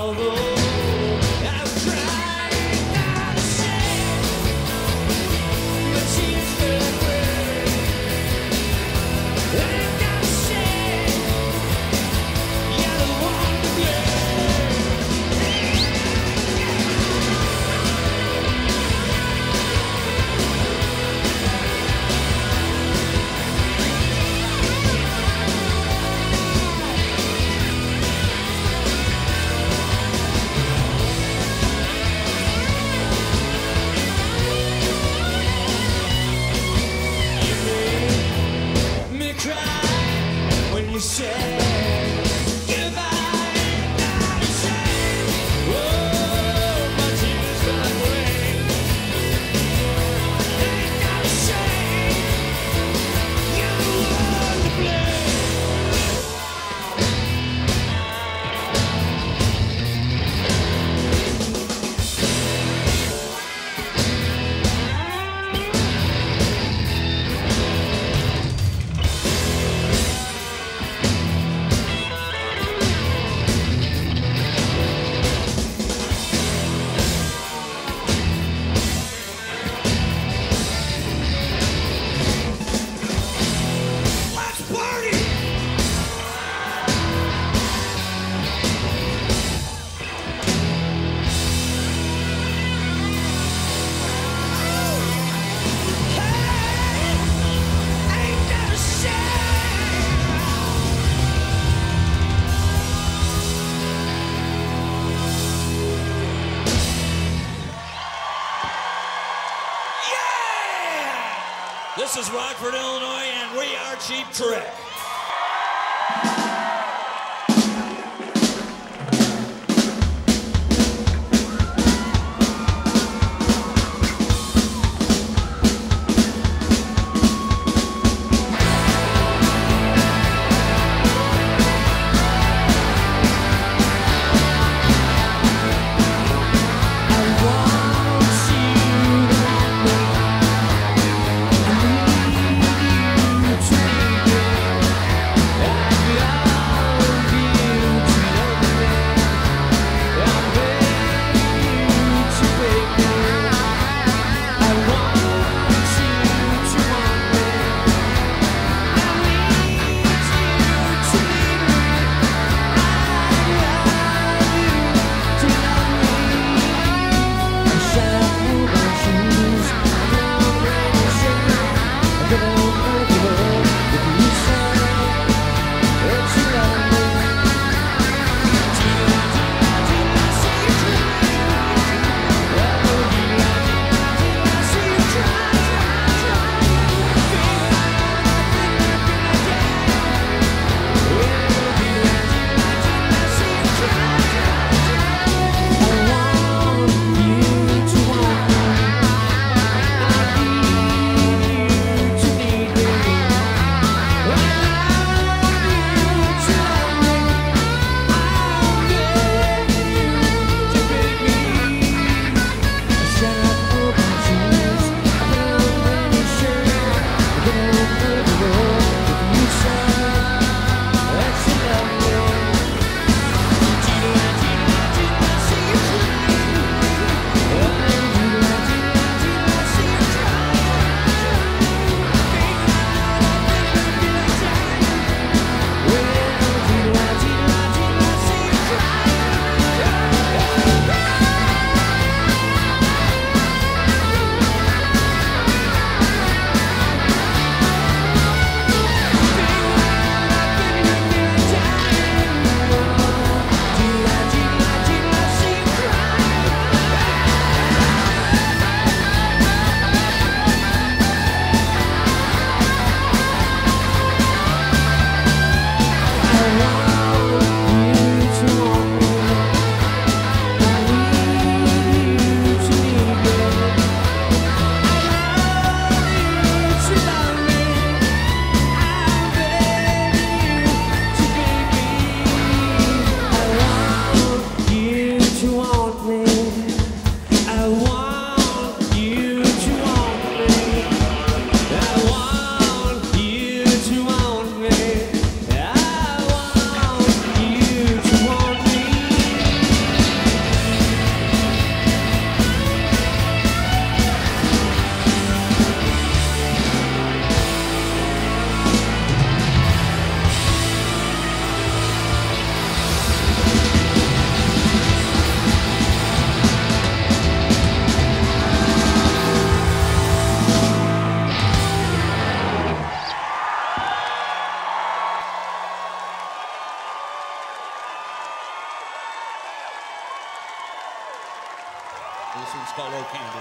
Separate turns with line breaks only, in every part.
This is Rockford, Illinois, and we are Cheap Trick. This one's called "Oh Candy."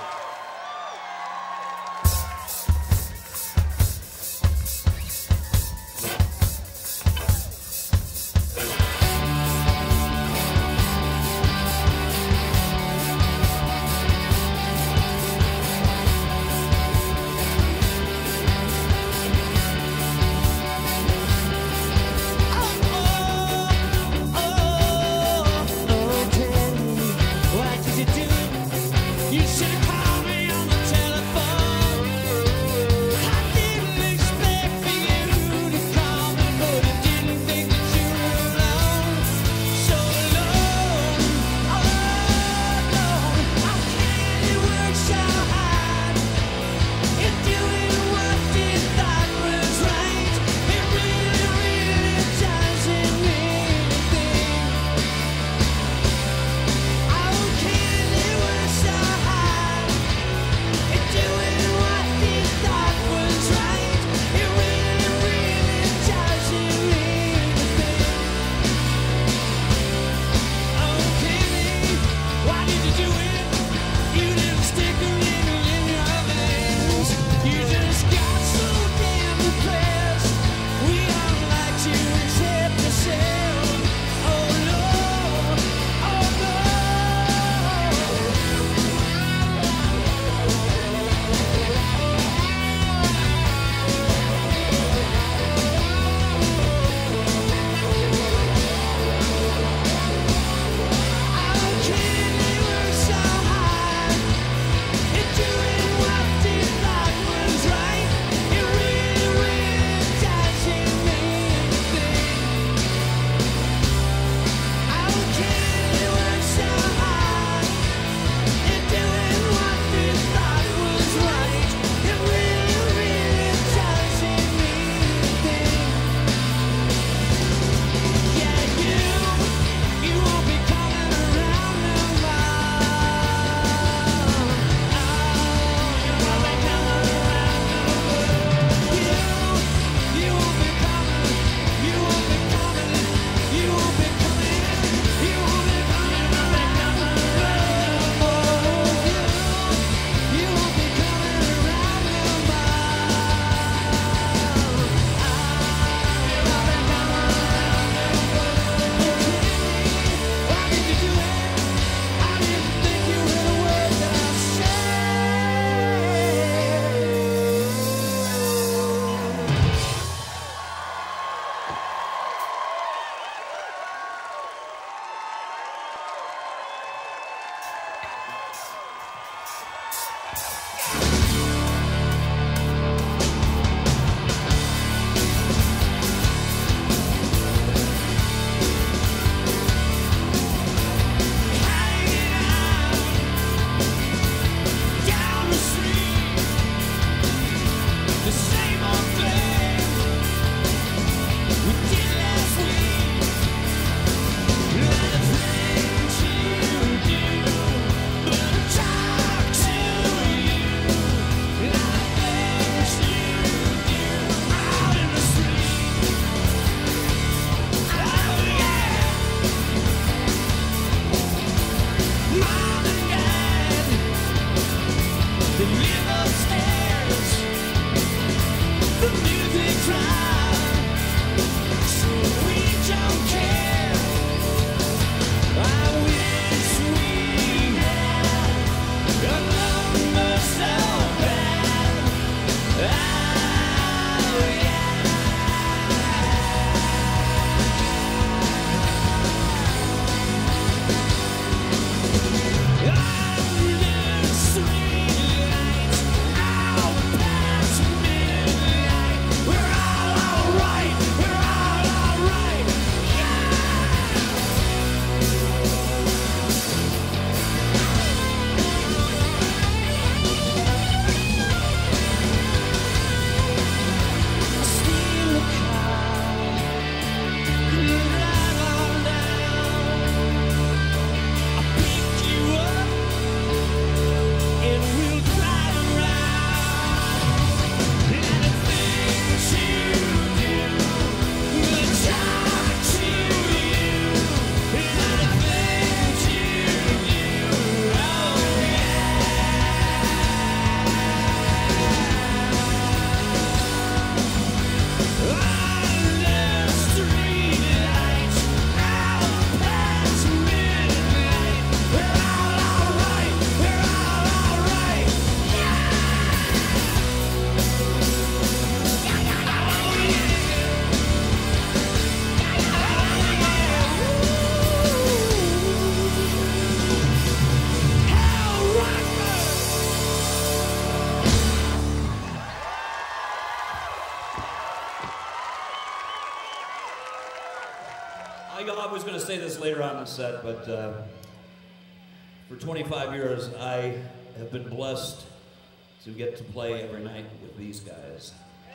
on set, but for 25 years I have been blessed to get to play every night with these guys.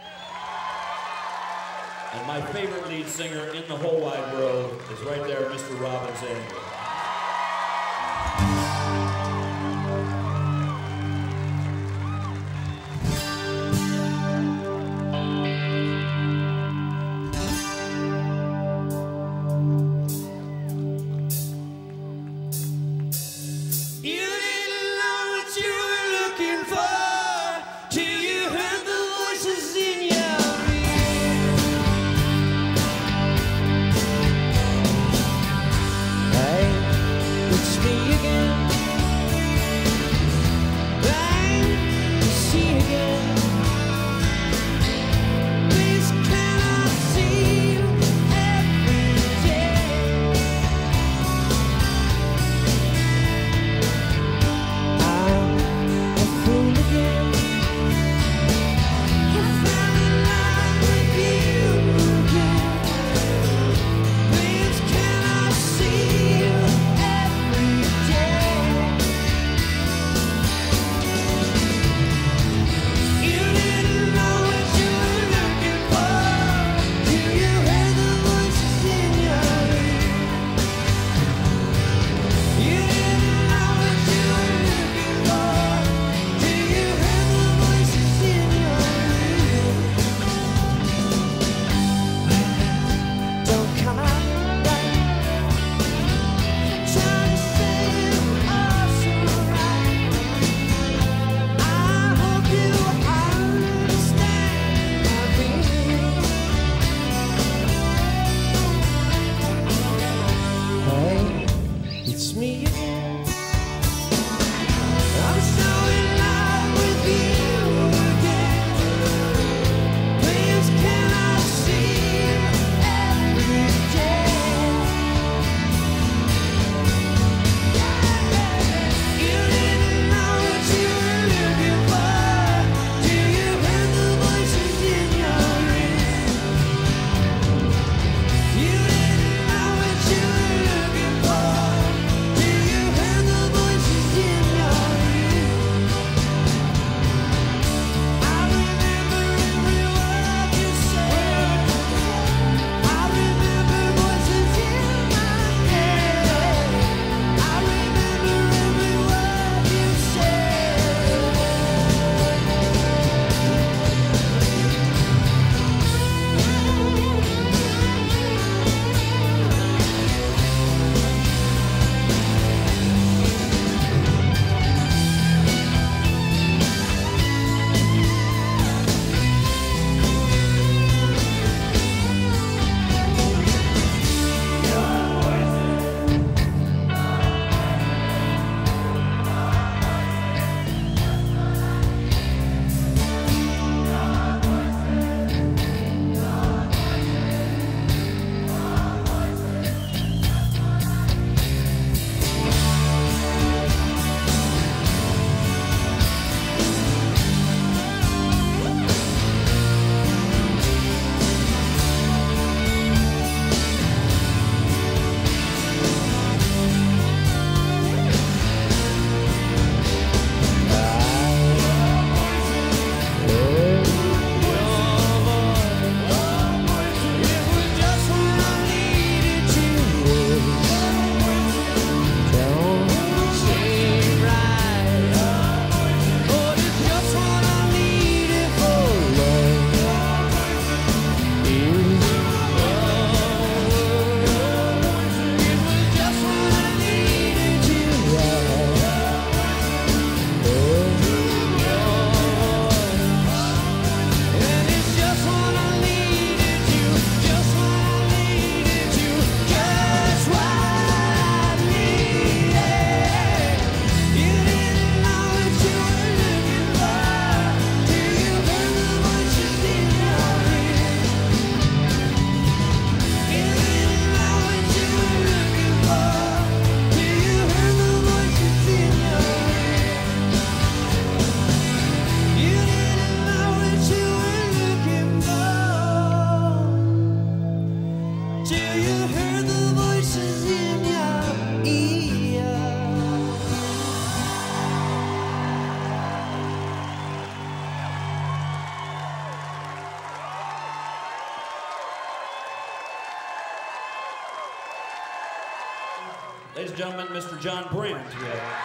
And my favorite lead singer in the whole wide world is right there, Mr. Robin Zander.
Can I see you every day?
Ladies and gentlemen, Mr. John Brandt. Yeah.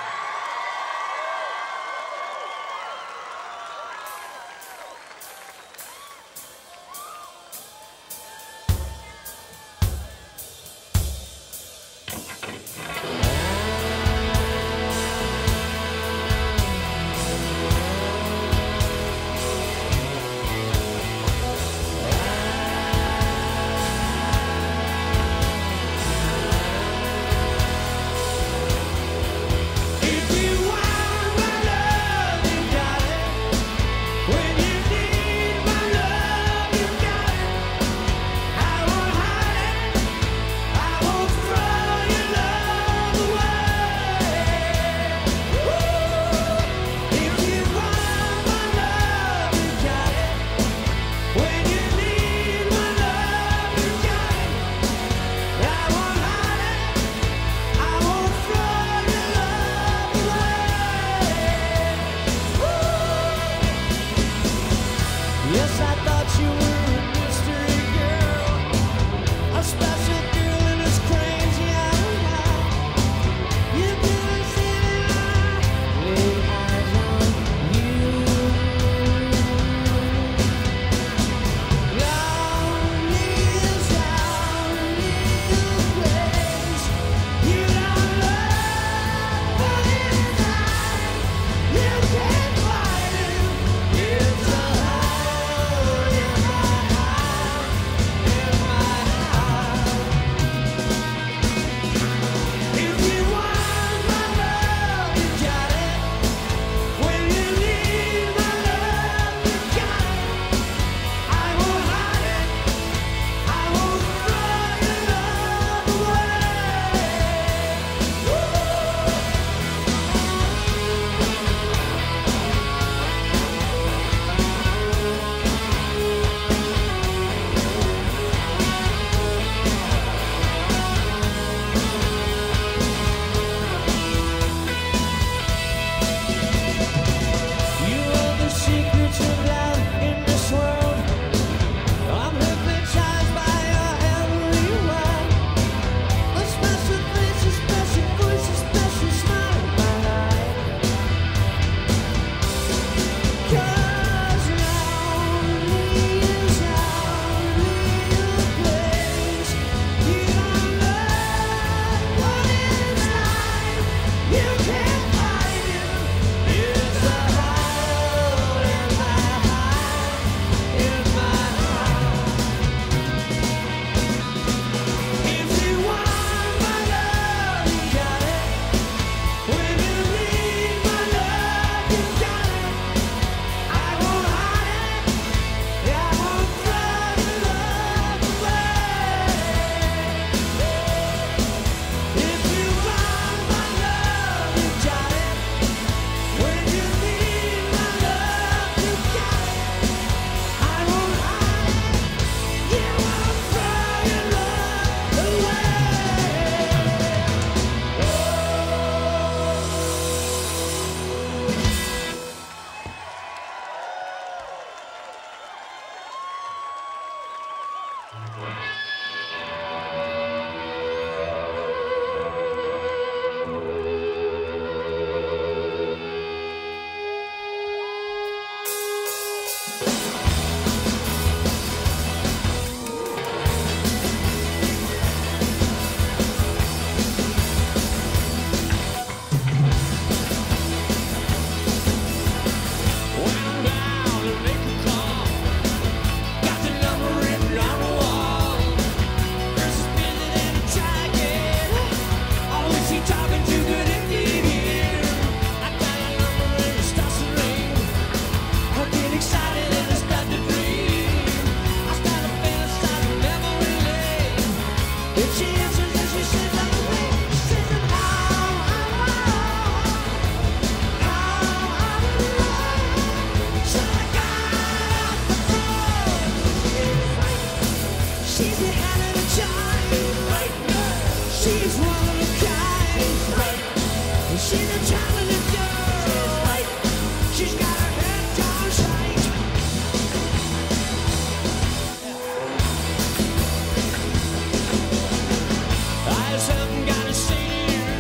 I just haven't got to say to you.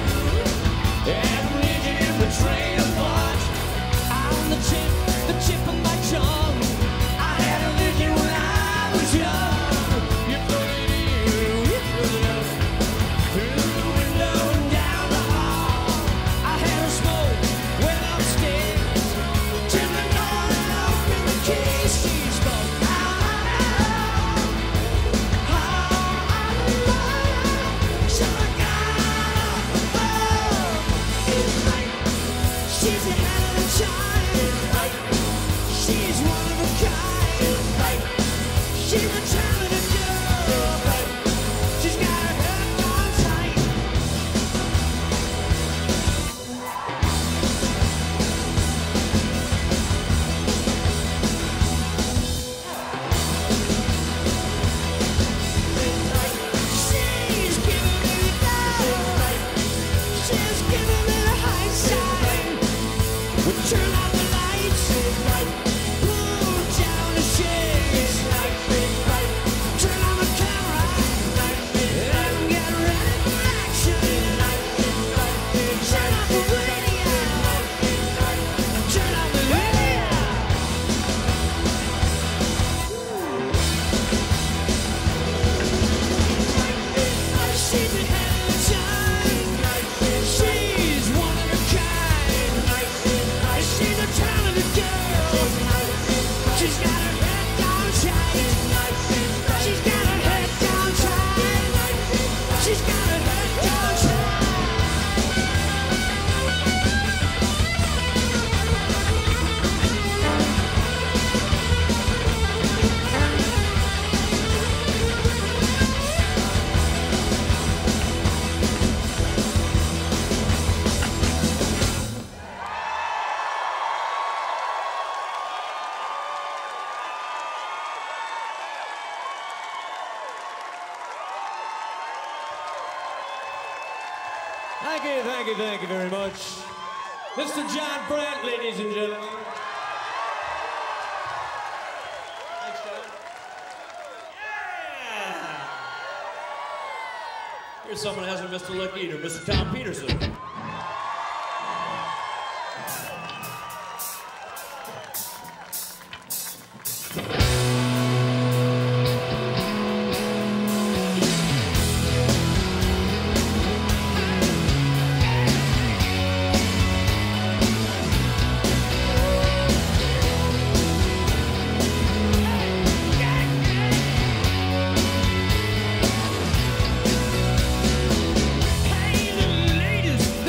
Thank you very much. Mr. John Brandt, ladies and gentlemen. Thanks, John.
Yeah! Here's someone who hasn't missed a lick either, Mr. Tom Peterson.
Hey, the latest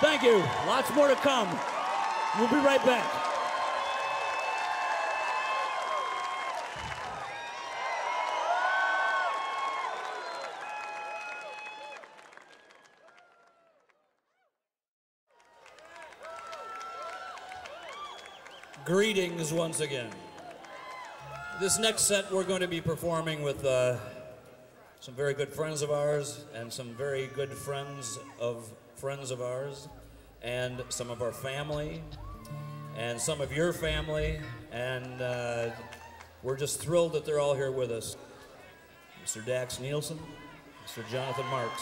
Thank you. Lots more to come. We'll be right back.
Greetings once again. This next set we're going to be performing with some very good friends of ours and some very good friends of ours and some of our family and some of your family, and we're just thrilled that they're all here with us. Mr. Dax Nielsen, Mr. Jonathan Marks.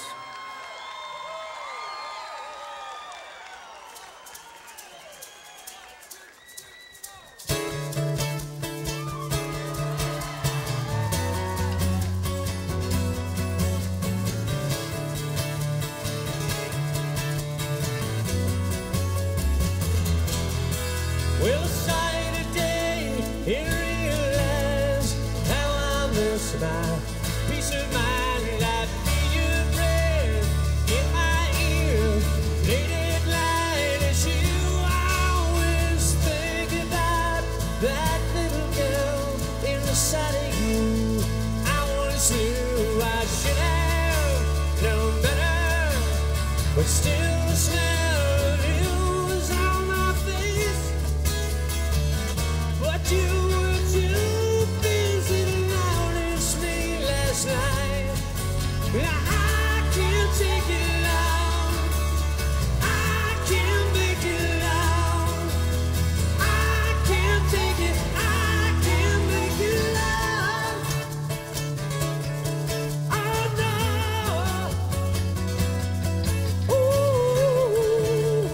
Well, I sighed today and realized how I miss my peace of mind. I feel your breath in my ear, late at night as you always think about that little girl in the sight of you. I once knew I should have known better, but still the smell of you was on my face. But you were too busy to notice me last night. Now I can't take it long. I can't make it long. I can't take it. I can't make it long. Oh no. Ooh.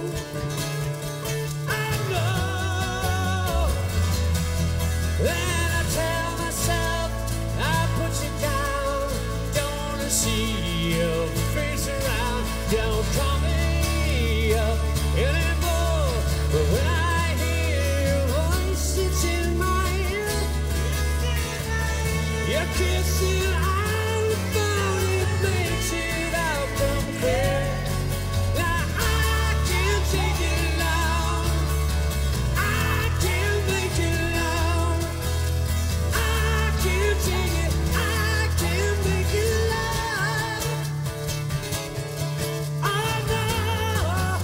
I know. Then I tell myself I put you down. Don't wanna see your face around. Don't call me up anymore. But when I hear your voice, it's in my ear. Your kissing on the phone, it makes it all come clear. Now I can't take it long. I can't make it long. I can't take it. I can't make it long. Oh no.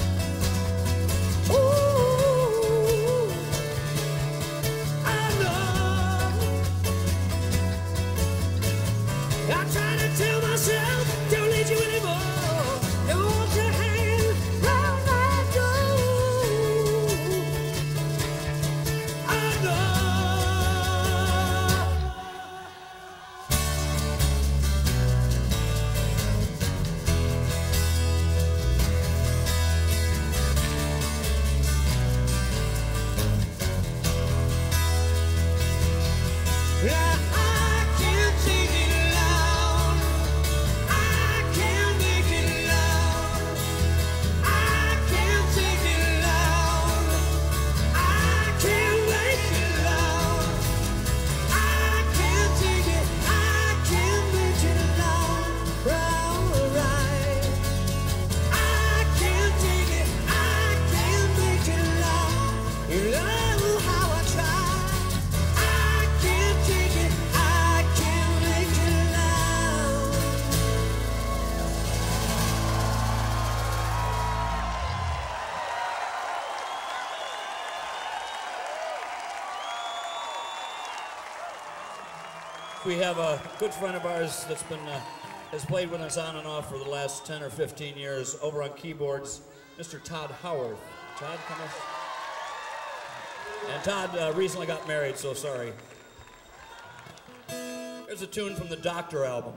Ooh. I know. I try to tell myself, don't need you anymore. Don't want your hand round my door. I know. Now I can't take it long. I can't make it long. I can't take it long. I can't make it long. I can't take it. I can't make it long. Right. I can't take it. I can't make it long. You know how I try. I can't take it. I can't make it long.
We have a good friend of ours that's been has played with us on and off for the last 10 or 15 years over on keyboards, Mr. Todd Howard. Todd, come on. And Todd recently got married, so sorry. Here's a tune from the Doctor album.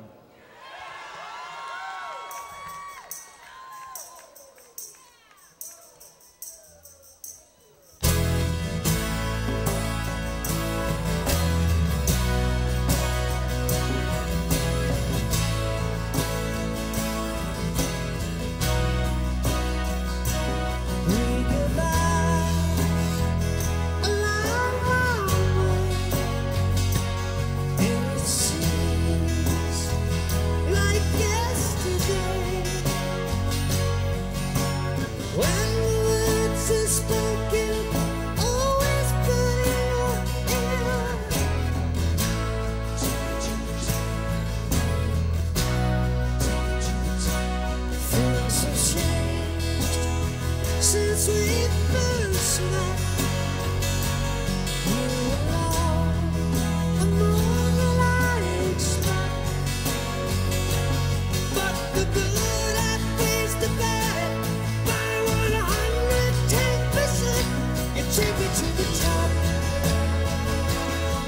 It seems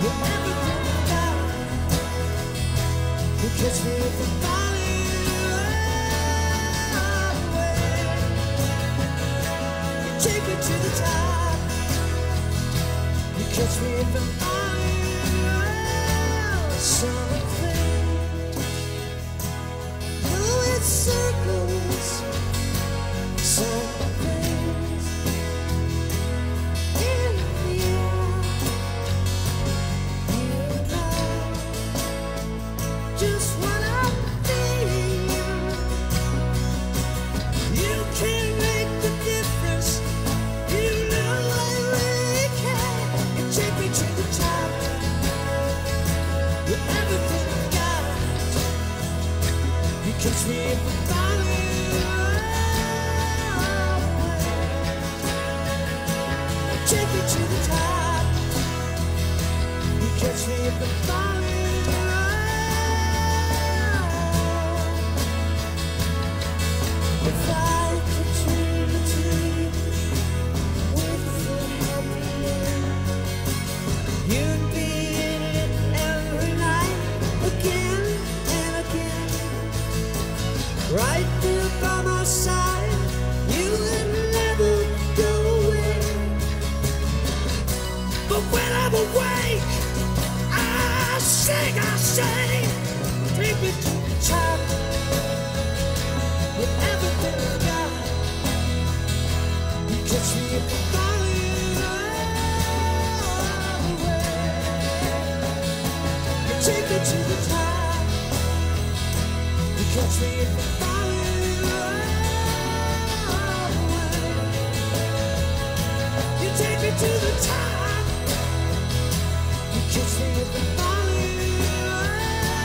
You're everything I got. You catch me if I'm falling away. You take me to the top. You catch me if I'm falling away. Something. Oh, it circles. Some things in the air. You know just what I'm feeling. You can make the difference. You know I really can. You take me to the top. You're everything I got. You catch me if I'm falling away. Take me to the top. You catch me if I'm falling away. If I could dream a dream with the happy end, you'd be in it every night, again and again. Right there by my side, you would never go away. But when I'm awake, I sing, take me to the top. With everything I got, you catch me if I'm falling away. You take me to the top. You catch me if I'm falling away. You take me to the top. You catch me if I'm falling away.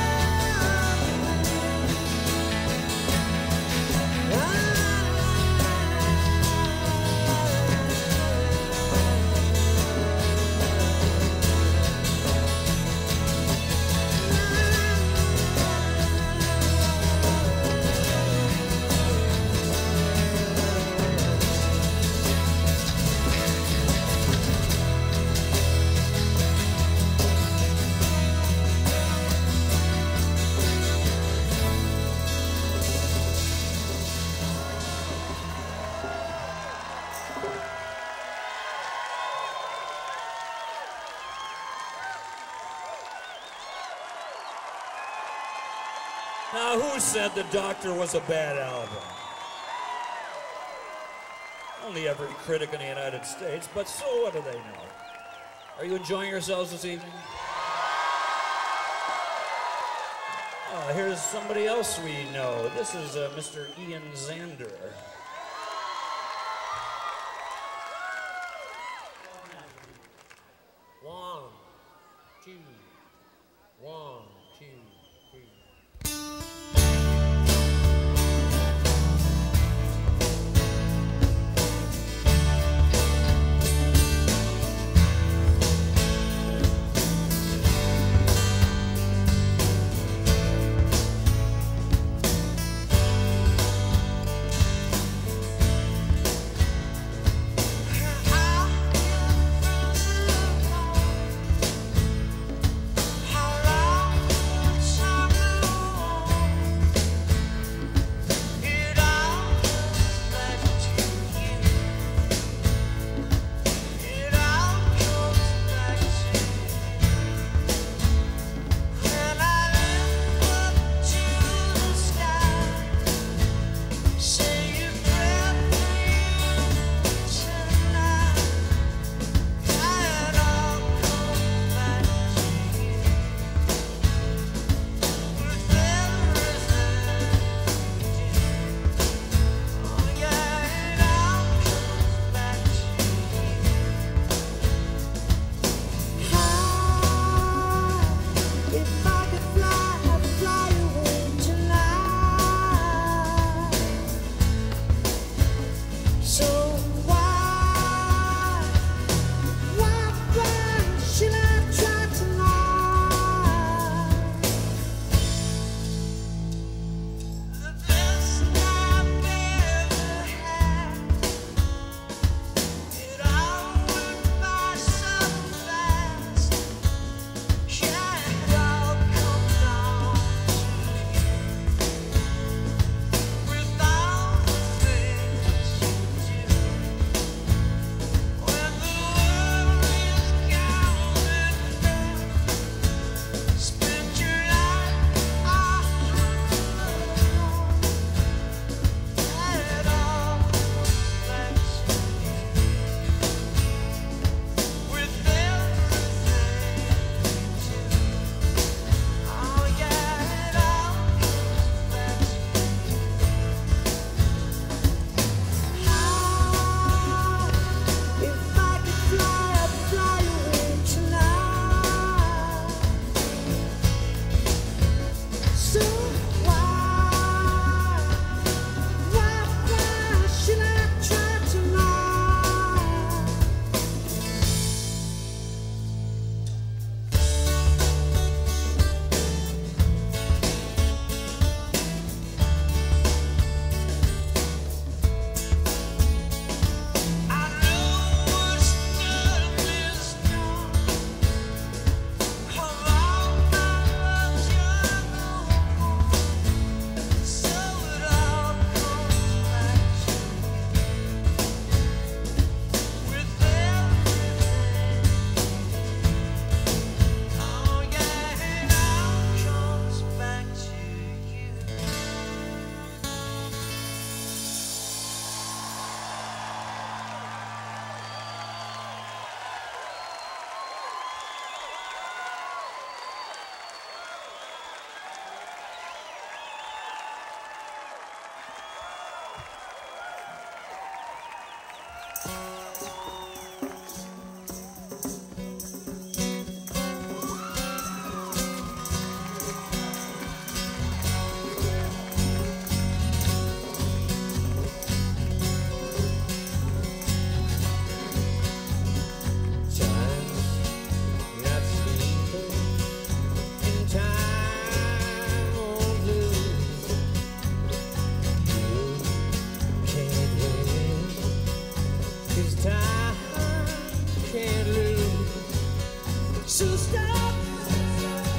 Now, who said The Doctor was a bad album? Only every critic in the United States, but so what do they know? Are you enjoying yourselves this evening? Here's somebody else we know. This is Mr. Ian Zander.
One, two, one, two, three.
How long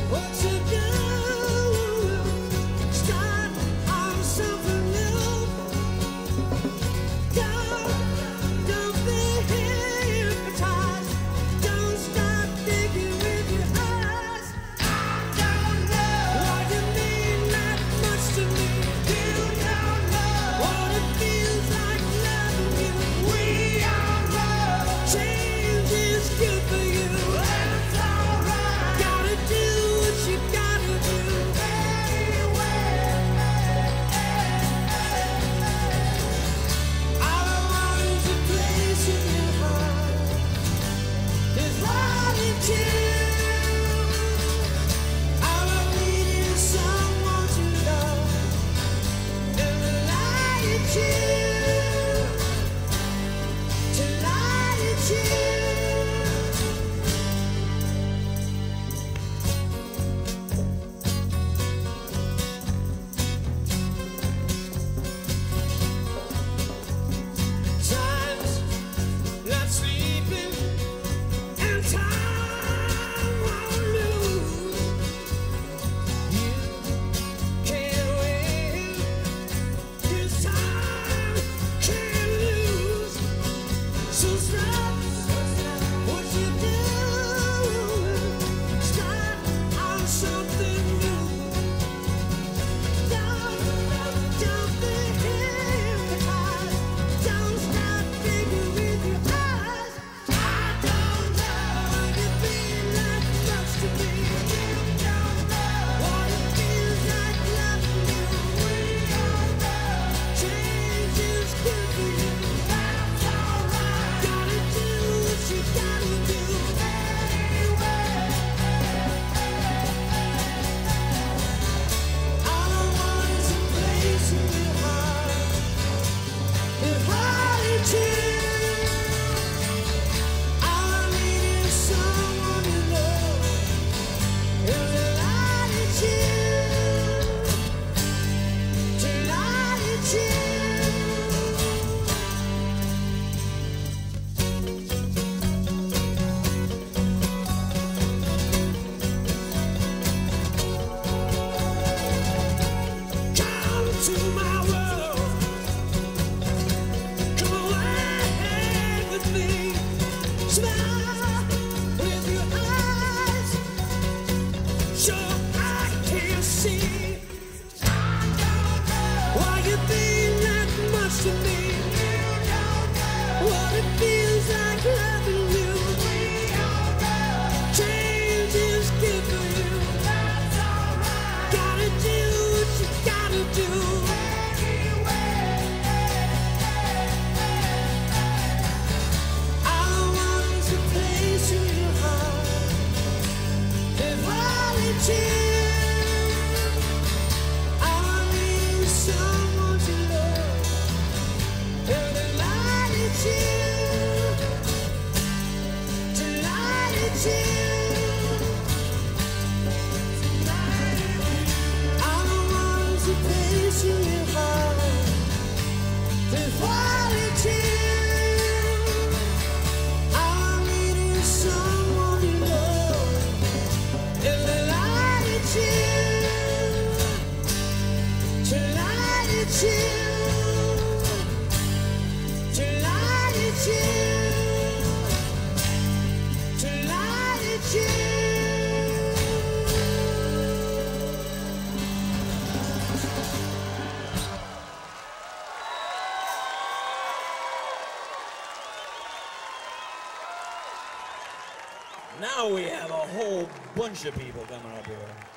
Now we have a whole bunch of people coming up here.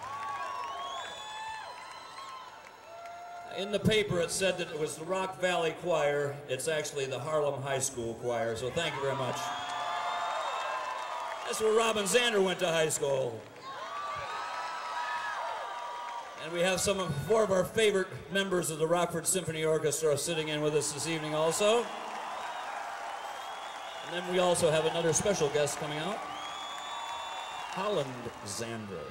In the paper it said that it was the Rock Valley Choir. It's actually the Harlem High School Choir, so thank you very much. That's where Robin Zander went to high school. And we have four of our favorite members of the Rockford Symphony Orchestra sitting in with us this evening also. And then we also have another special guest coming out, Holland Zander.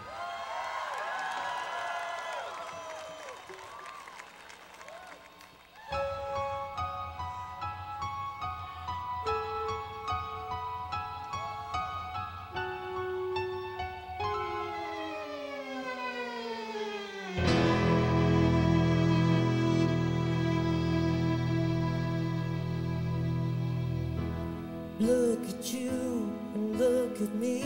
Look at you and look at me.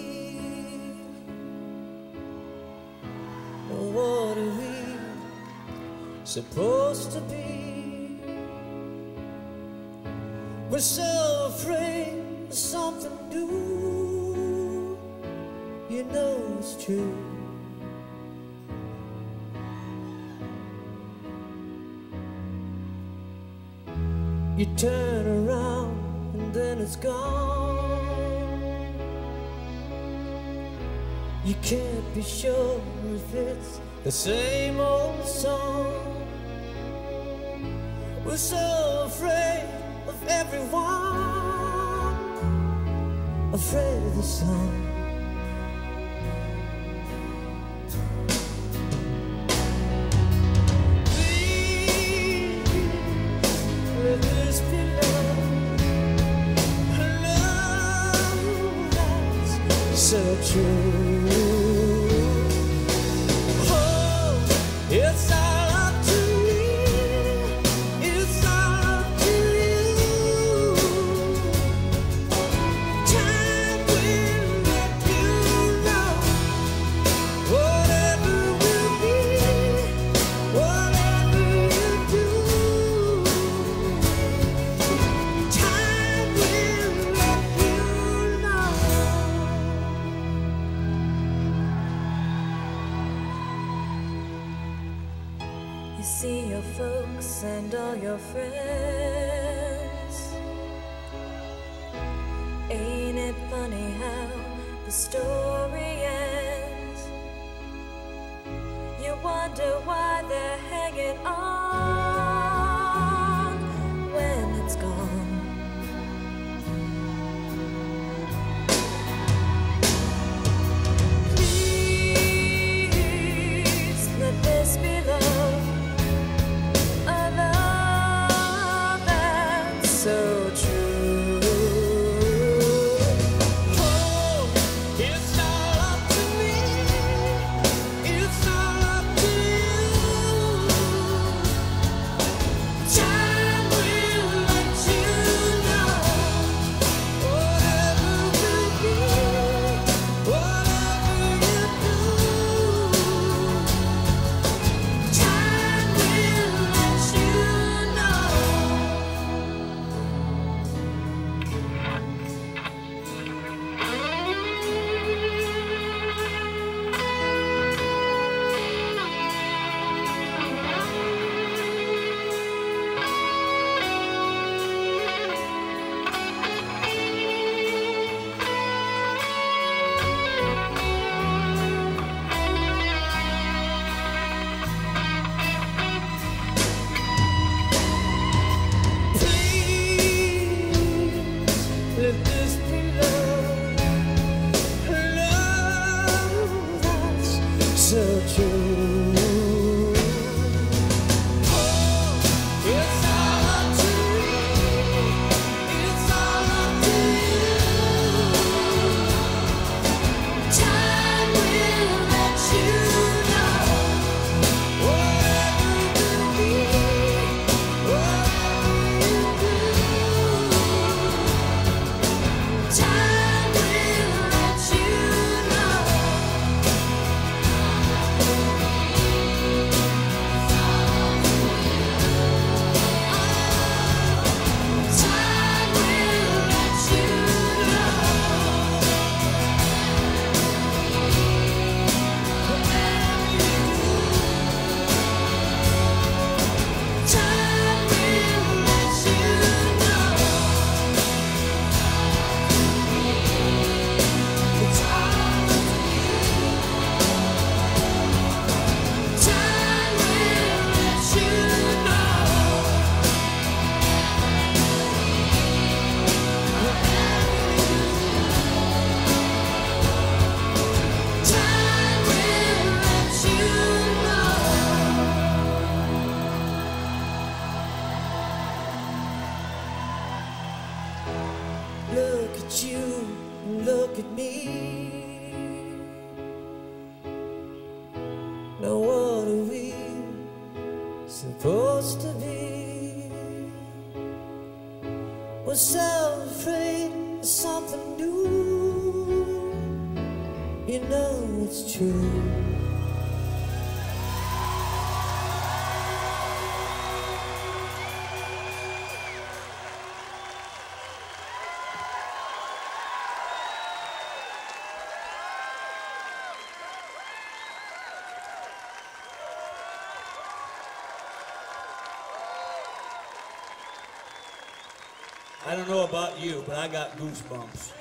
Now what are we supposed to be? We're so afraid of something new. You know it's true. You turn around and then it's gone. You can't be sure if it's the same old song. We're so afraid of everyone, afraid of the sun. So true. Oh, it's all up to me. It's all up to you. Time will let you know. Whatever will be, whatever you do. Time will let you know. You see your folks and all your friends. Ain't it funny how the story ends? You wonder why they're hanging on when it's gone. Please let this be love. So true. Oh, it's all up to me. It's all up to you. Time will let you know. Whatever will be, whatever you do. Time will let you know. Let this be love, love that's so true. Oh, it's all up to me. It's all up to you. Time will let you know. Whatever will be, whatever you do. Time will let you know. Time will let you know. Whatever you do. Time will let you know. It's all up to you. Time will let you know. Time will let you know. Look at you and look at me. Now what are we supposed to be? We're so afraid of something new. You know it's true.
I don't know about you, but I got goosebumps.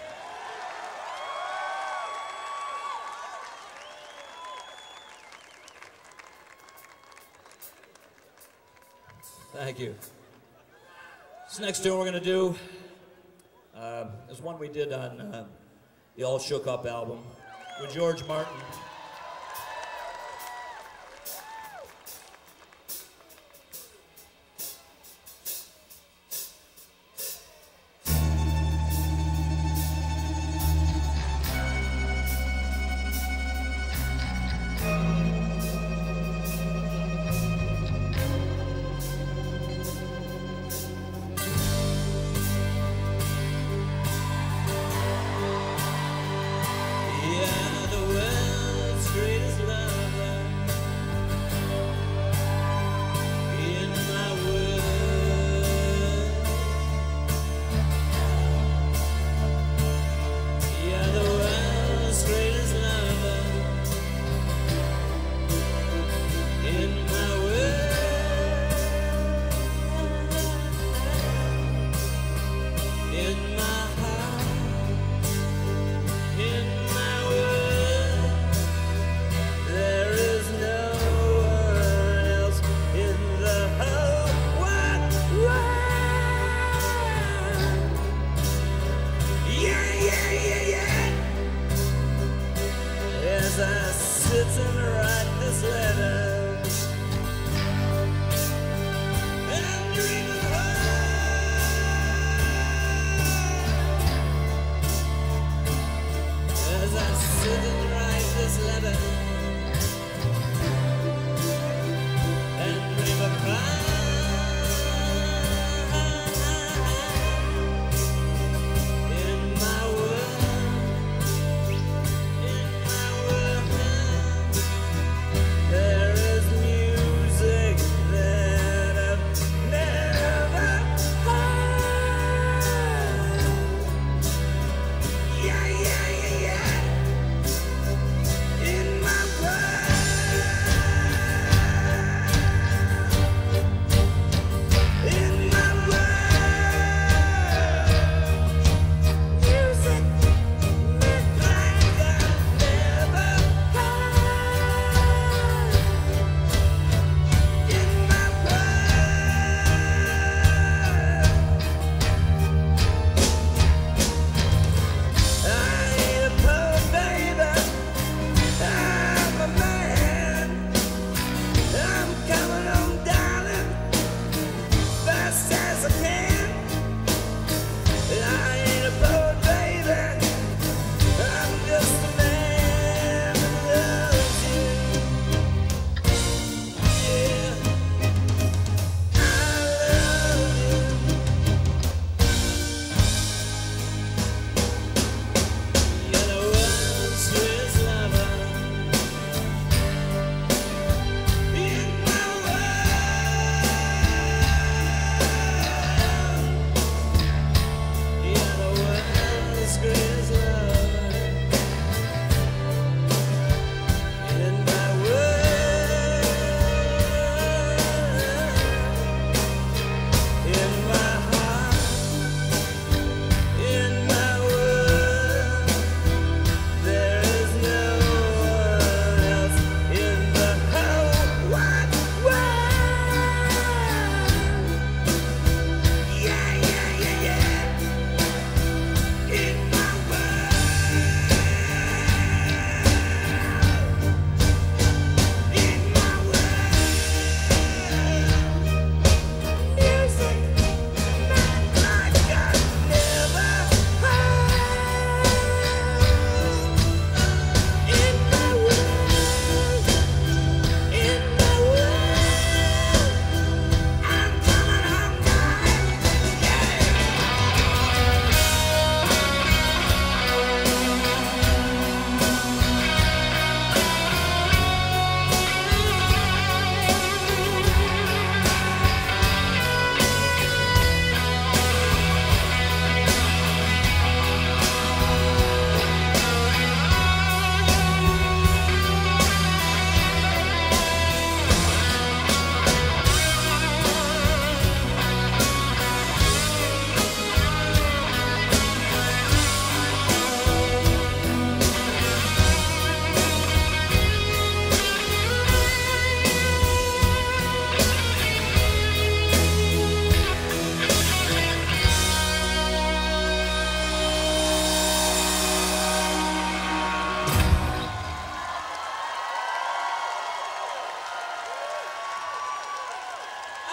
Thank you. This next tune we're going to do is one we did on the All Shook Up album with George Martin.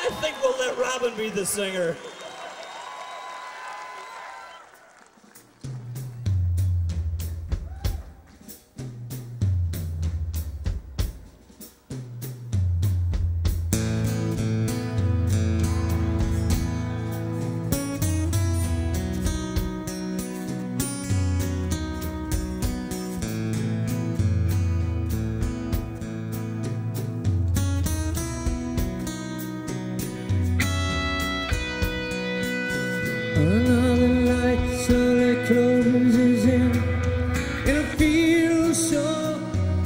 I think we'll let Robin be the singer.
Another night slowly closes in, and I feel so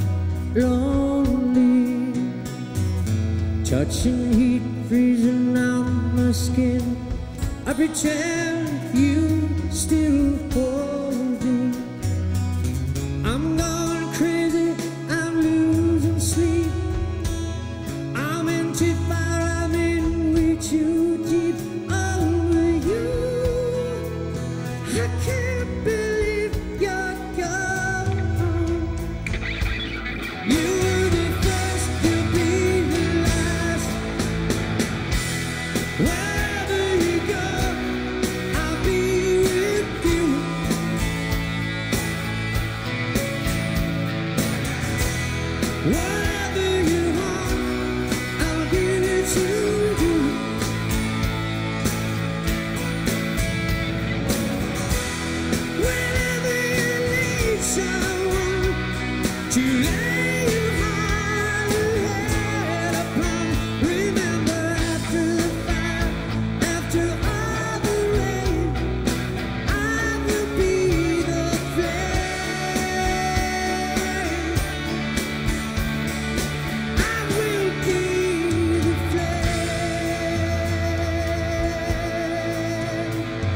lonely. Touching heat freezing out my skin, I pretend you still hold me. I'm going crazy, I'm losing sleep. I'm in too far, I'm in way too deep. Over you, I can't believe you're gone. You were the first, you'll be the last. Wherever you go, I'll be with you. Whatever you want, I'll give it to you. Whenever you need someone to lay your head upon, remember after the fire, after all the rain, I will be the flame. I will be the flame.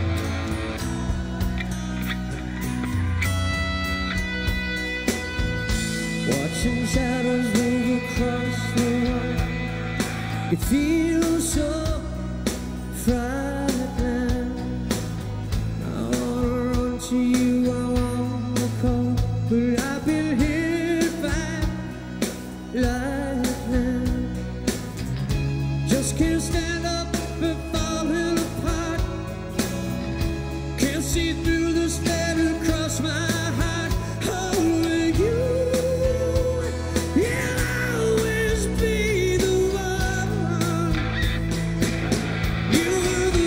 Watching shadows move across the wall, it feels so frightening. I wanna run to you, I wanna call, but I've been hit by lightning. Just can't stand up and falling apart. Can't see through the letter across my heart. Only you, you'll always be the one. You were the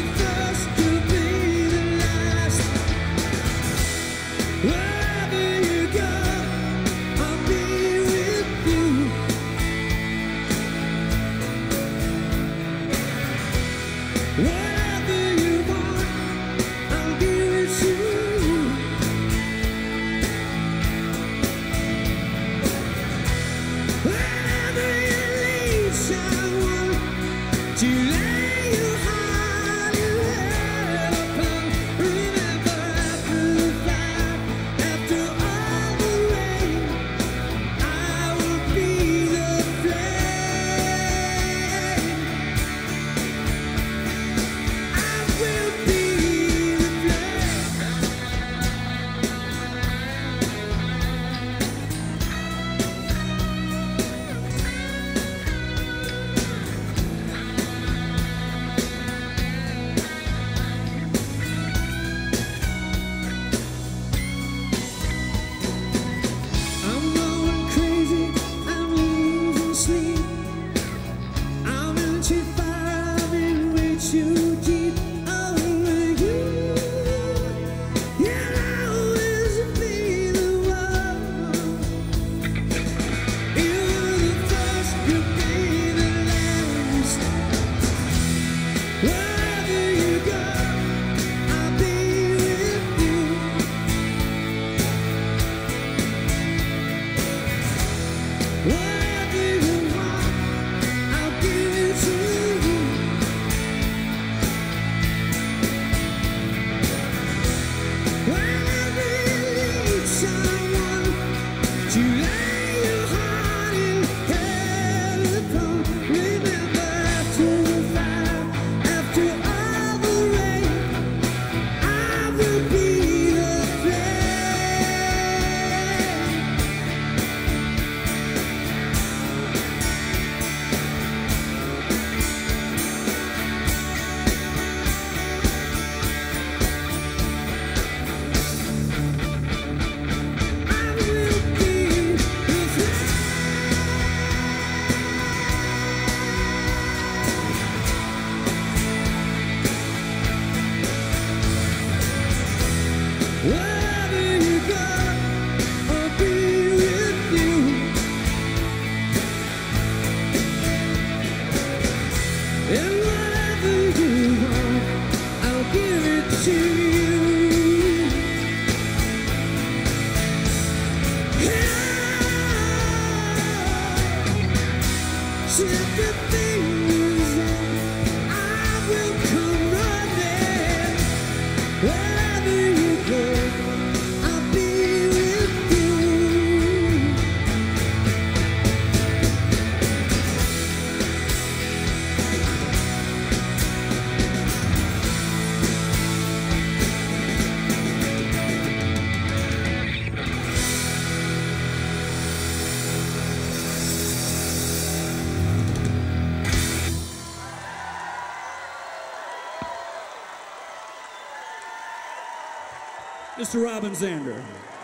Mr. Robin Zander.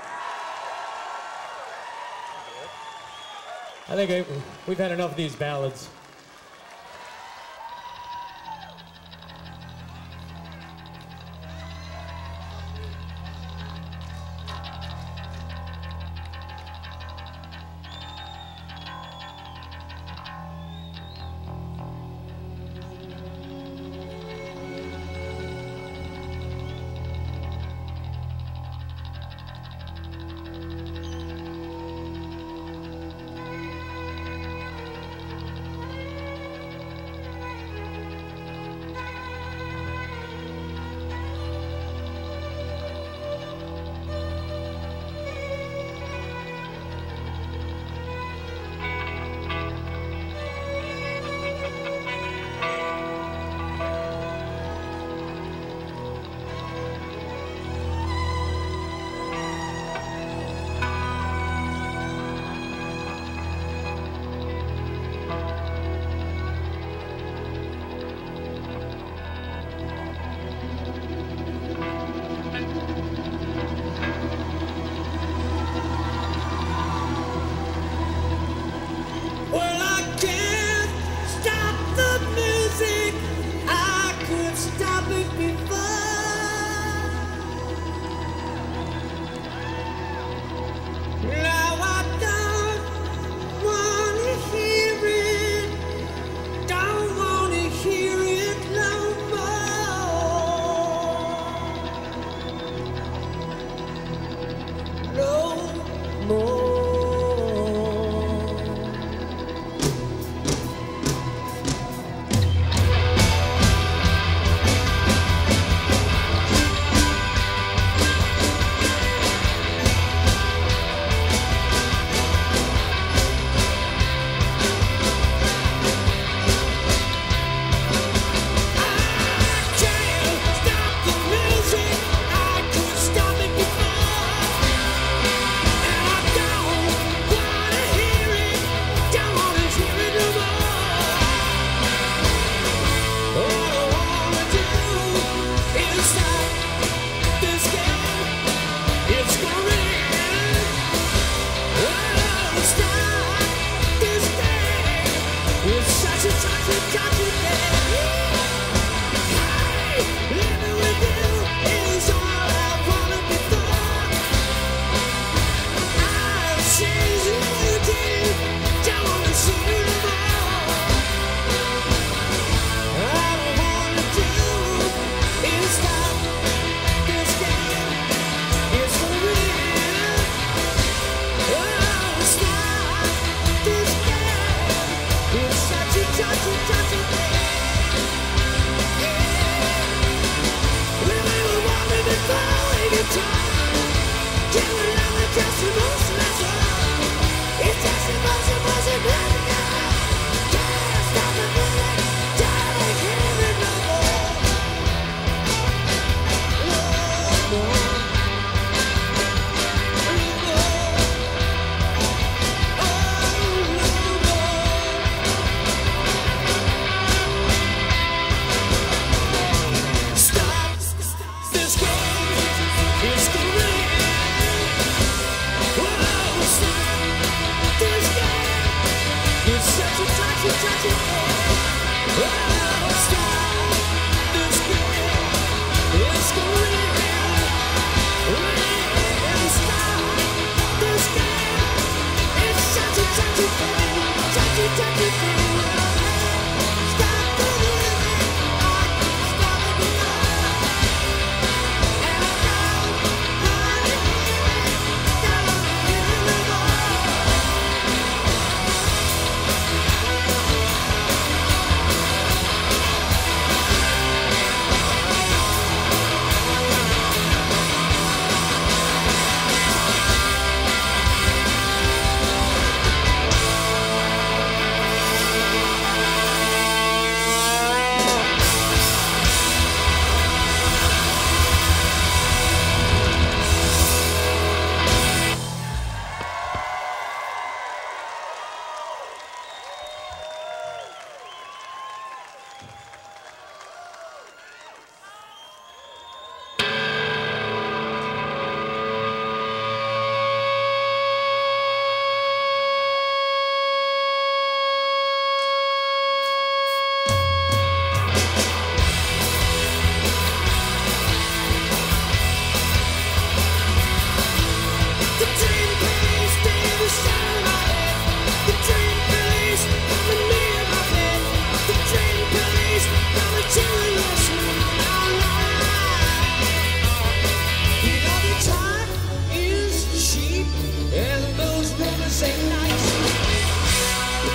I think we've had enough of these ballads.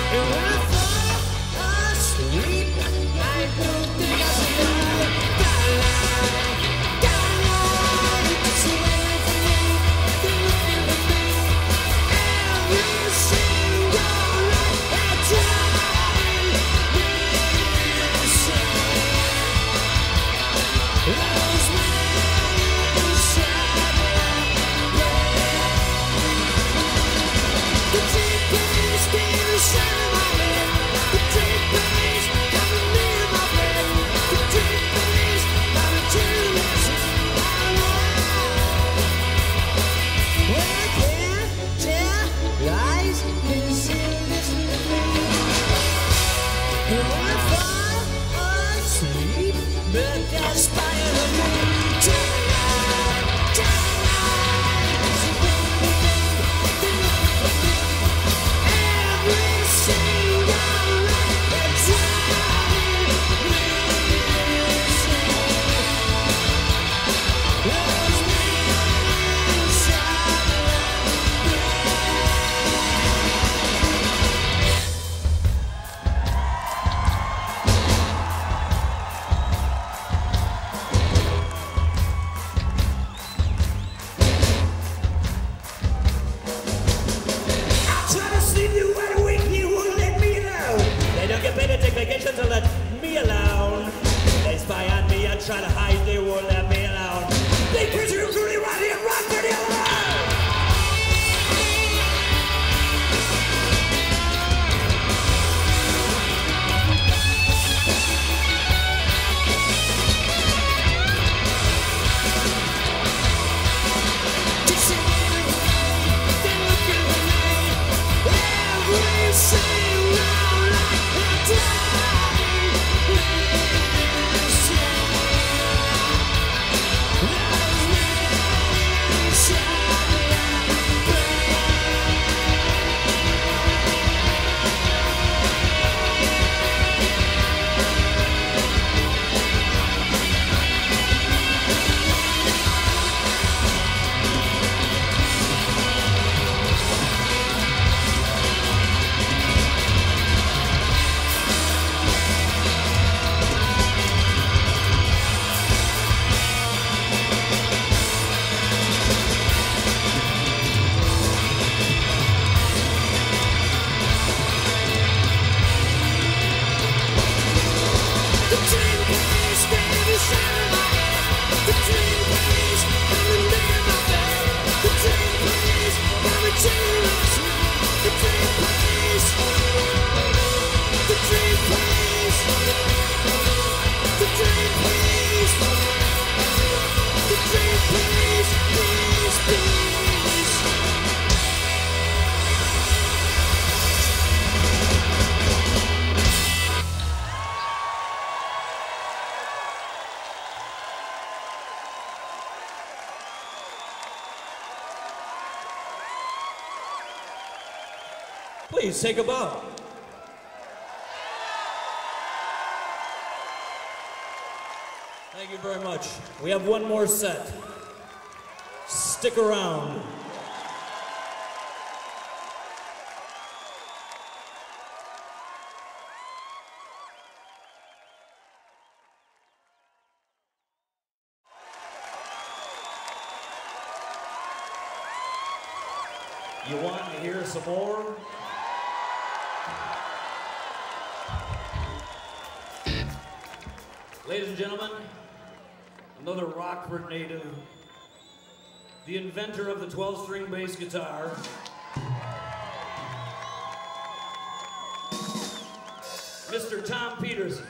And when I fall asleep, I don't think I survive. God, it's waiting for me, they're looking for me. Every single night I try to say, those men inside my brain. The deep place deep inside my head. The deep place coming near my bed. The deep place coming to listen. I can't tell lies. Can you see listen to me? And when I fall asleep, but that's fire of me. Tonight, it's a every single night that's driving me insane. Those men inside my brain. I try to sleep you wide awake, you won't let me alone. They don't get paid to take vacations or let me alone. They spy on me and try to hide, they won't let me alone. They prison rooms really right here, rock dirty alone. Every single night I try to
Please take a bow. Thank you very much. We have one more set. Stick around. You want to hear some more? Ladies and gentlemen, another Rockford native, the inventor of the 12-string bass guitar, Mr. Tom Peterson.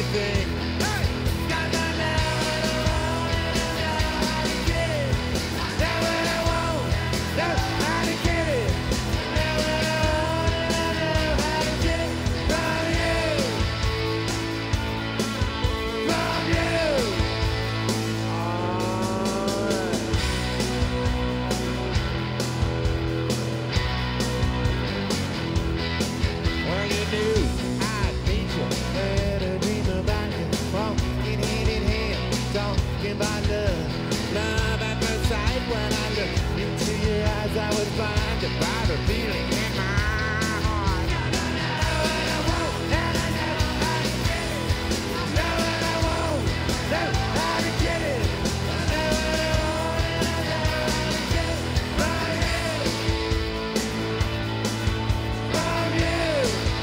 everything. Hey! Got my now what I want, and I know how to get it. Now what I want, know how to get it. Now what I want, and I know how to get it from you. From you. Alright. Well, you knew I'd meet you, had a dream about you, walking hand in hand, talking about love. Love at first sight. When I looked into your eyes, I was blinded by the feeling in my heart. Know what I want, and I know how to get it. Know what I want, know how to get it. Know what I want, and I know how to get it. From you. From you.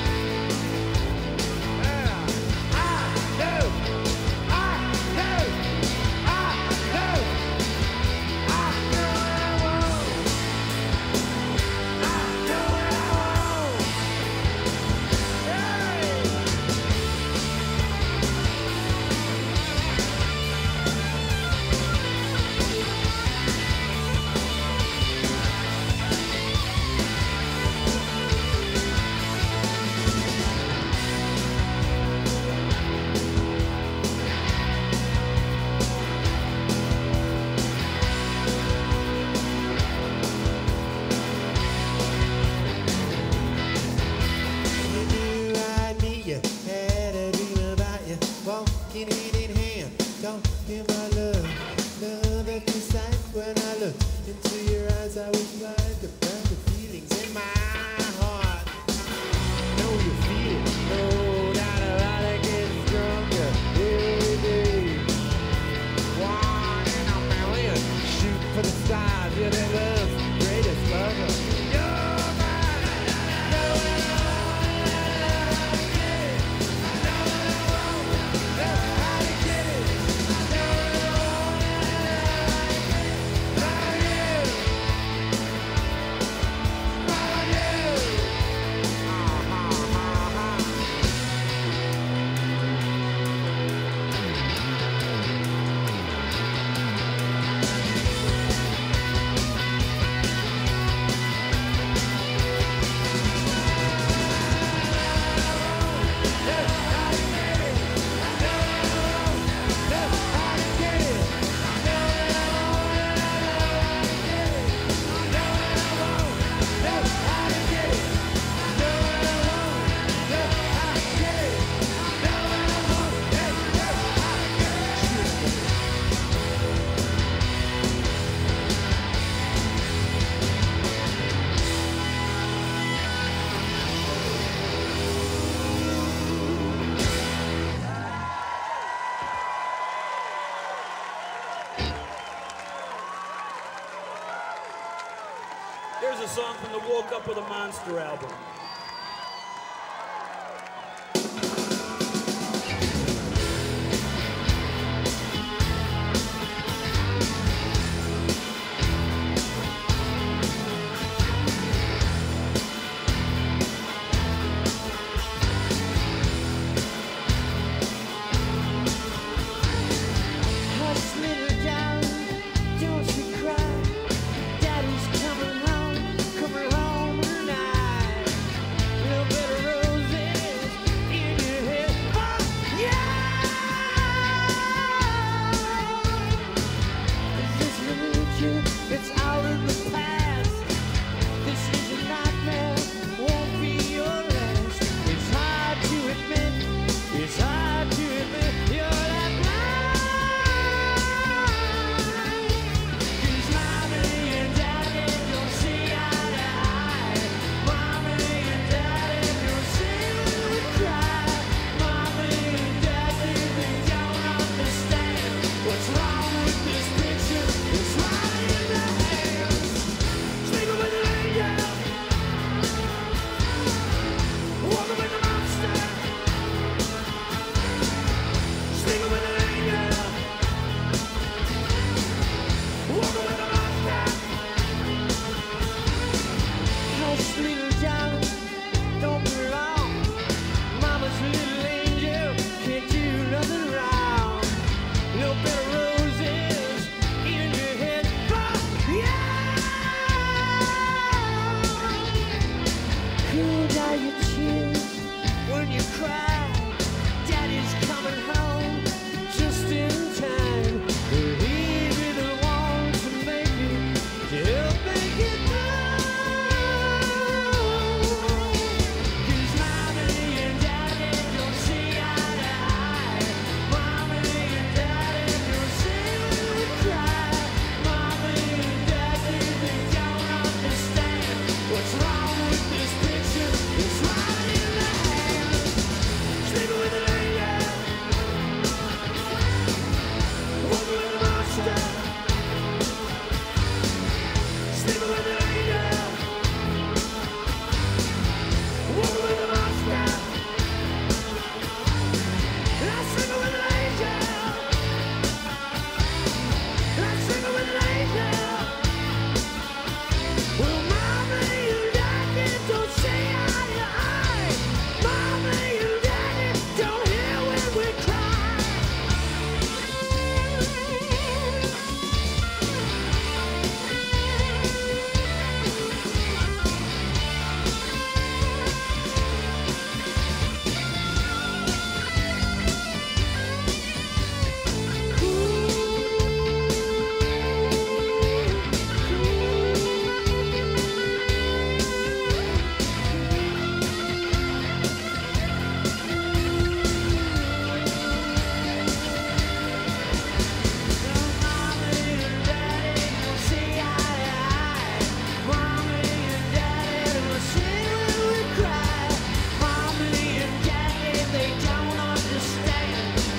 You knew I'd meet you, had a dream about you, walking hand in hand, talking about love. Love at first sight. When I looked into your eyes, I was blinded by the feelings in my heart. Know you feel it, no doubt about it, getting stronger every day. One in a million, shoot for the stars, you're the love's greatest lover. You're mine. Know what I want, know how to get it. Know what I want, know how to get it. Know what I want, know how to get it. From you. From you.
Here's a song from the Woke Up with a Monster album.
Hush, little darling, don't you cry. Daddy's coming home tonight.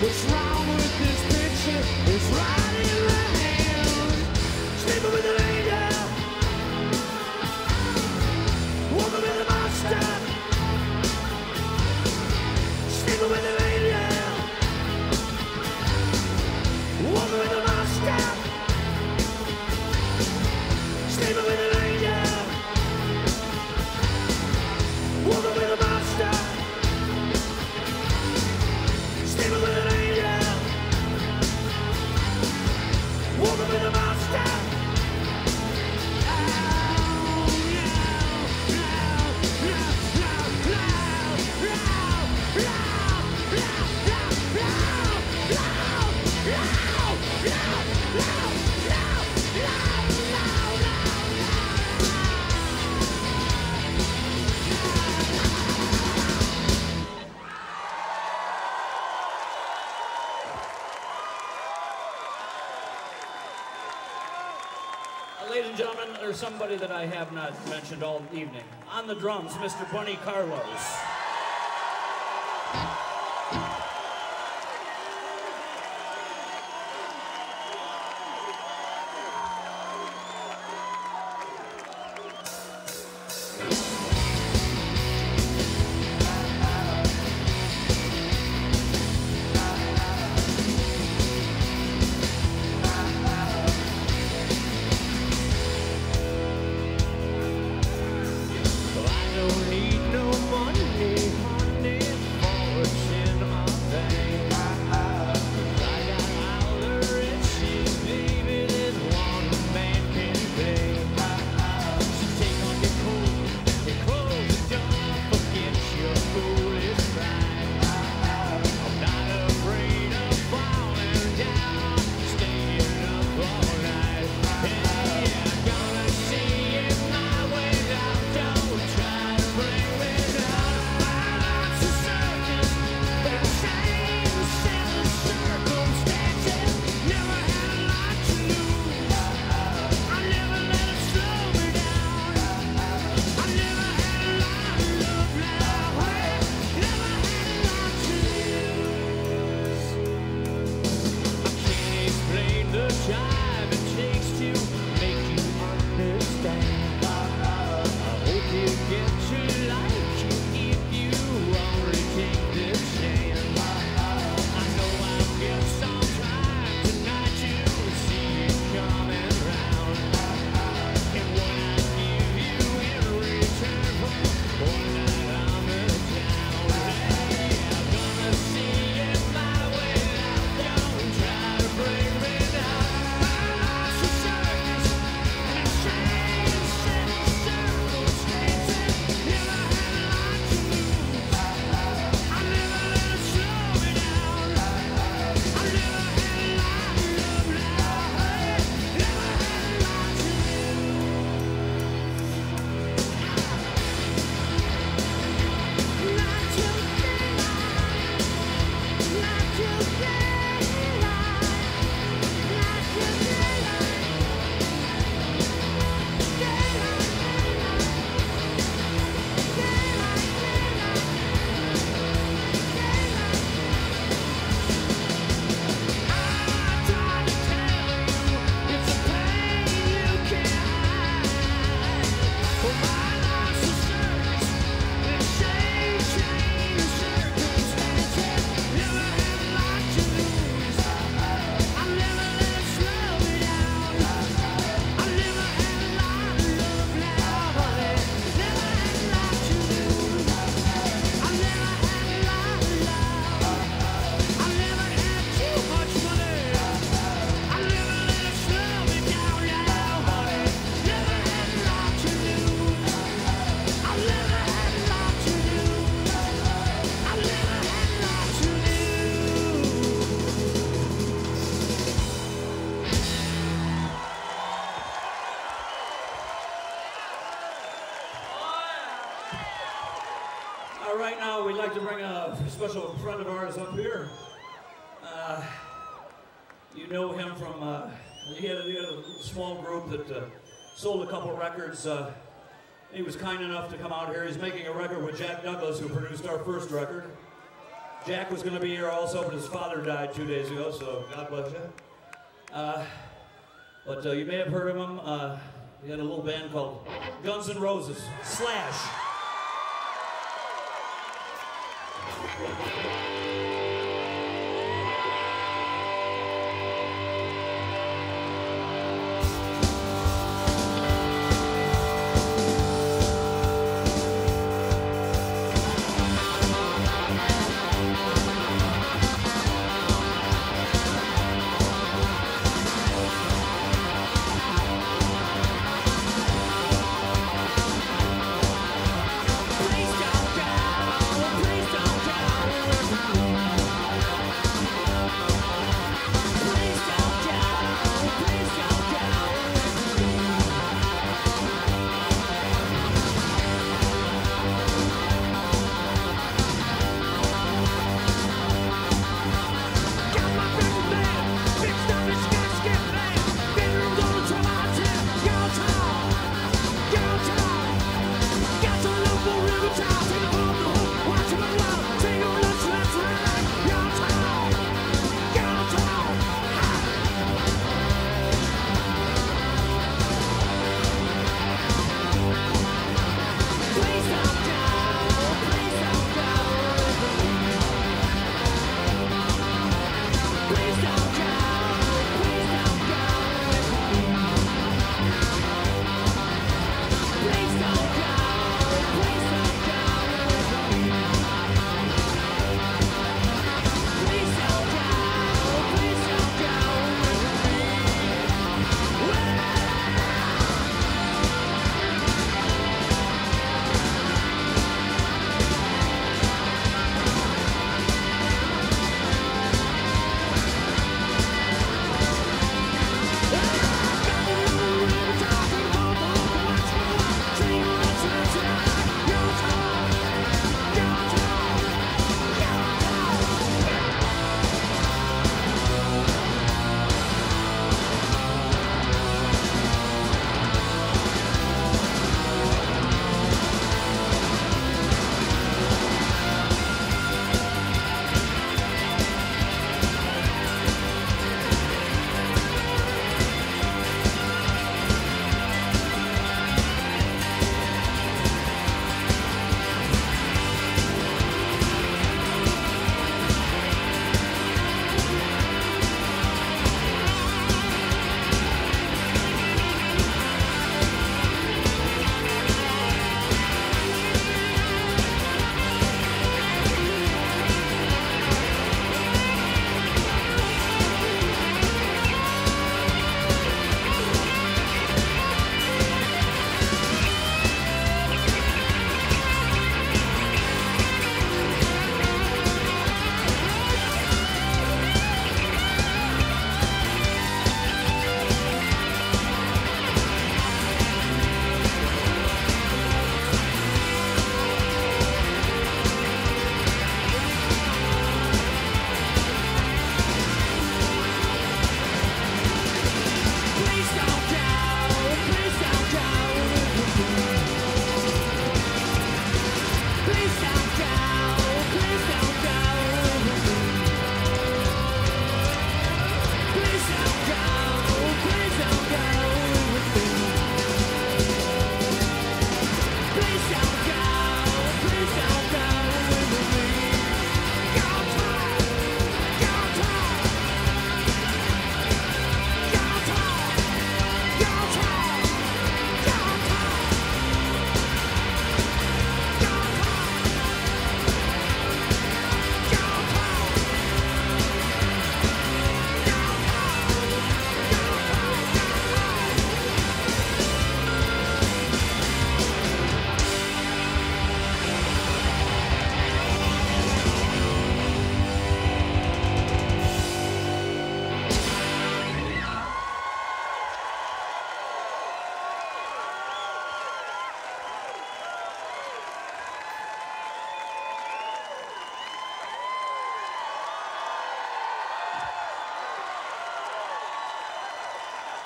What's wrong with this picture? It's right in my hand. Sleeping with an angel. Woman with a monster. Sleeping with an angel. Woman with a monster. Sleeping with an angel. Woman with a monster. Sleeping with an angel. Woman with a monster.
Ladies and gentlemen, there's somebody that I have not mentioned all evening. On the drums, Mr. Bunny Carlos.
I don't need no money, honey, for it's in my veins. I got all the riches, baby, that one man can pay. So take on your coat and close the door, forget your foolish pride. I'm not afraid of falling down, staying up all night. Yeah, gonna see it my way out, don't try to bring me down. My life's a circus, but change and circumstances. Never had a lot to lose. I never let it slow me down. I never had a lot of love now. Never had a lot to lose. I can't explain the time it takes to make you understand. I hope you get to like you if you only take the chance. I know I'll get some time tonight to see it coming round. And what I give you in return for one night on the town. Yeah, I'm gonna see it my way out, don't try to bring me down. My life's a circus, and it changes and circumstances. Never had a lot to lose. I never let it slow me down. I never had a lot of love now. Never had a lot to
Right now, we'd like to bring a special friend of ours up here. You know him from, he had a small group that sold a couple records. He was kind enough to come out here. He's making a record with Jack Douglas, who produced our first record.
Jack was going to be here also, but his father died 2 days ago, so God bless you. But you may have heard of him. He had a little band called Guns N' Roses, Slash.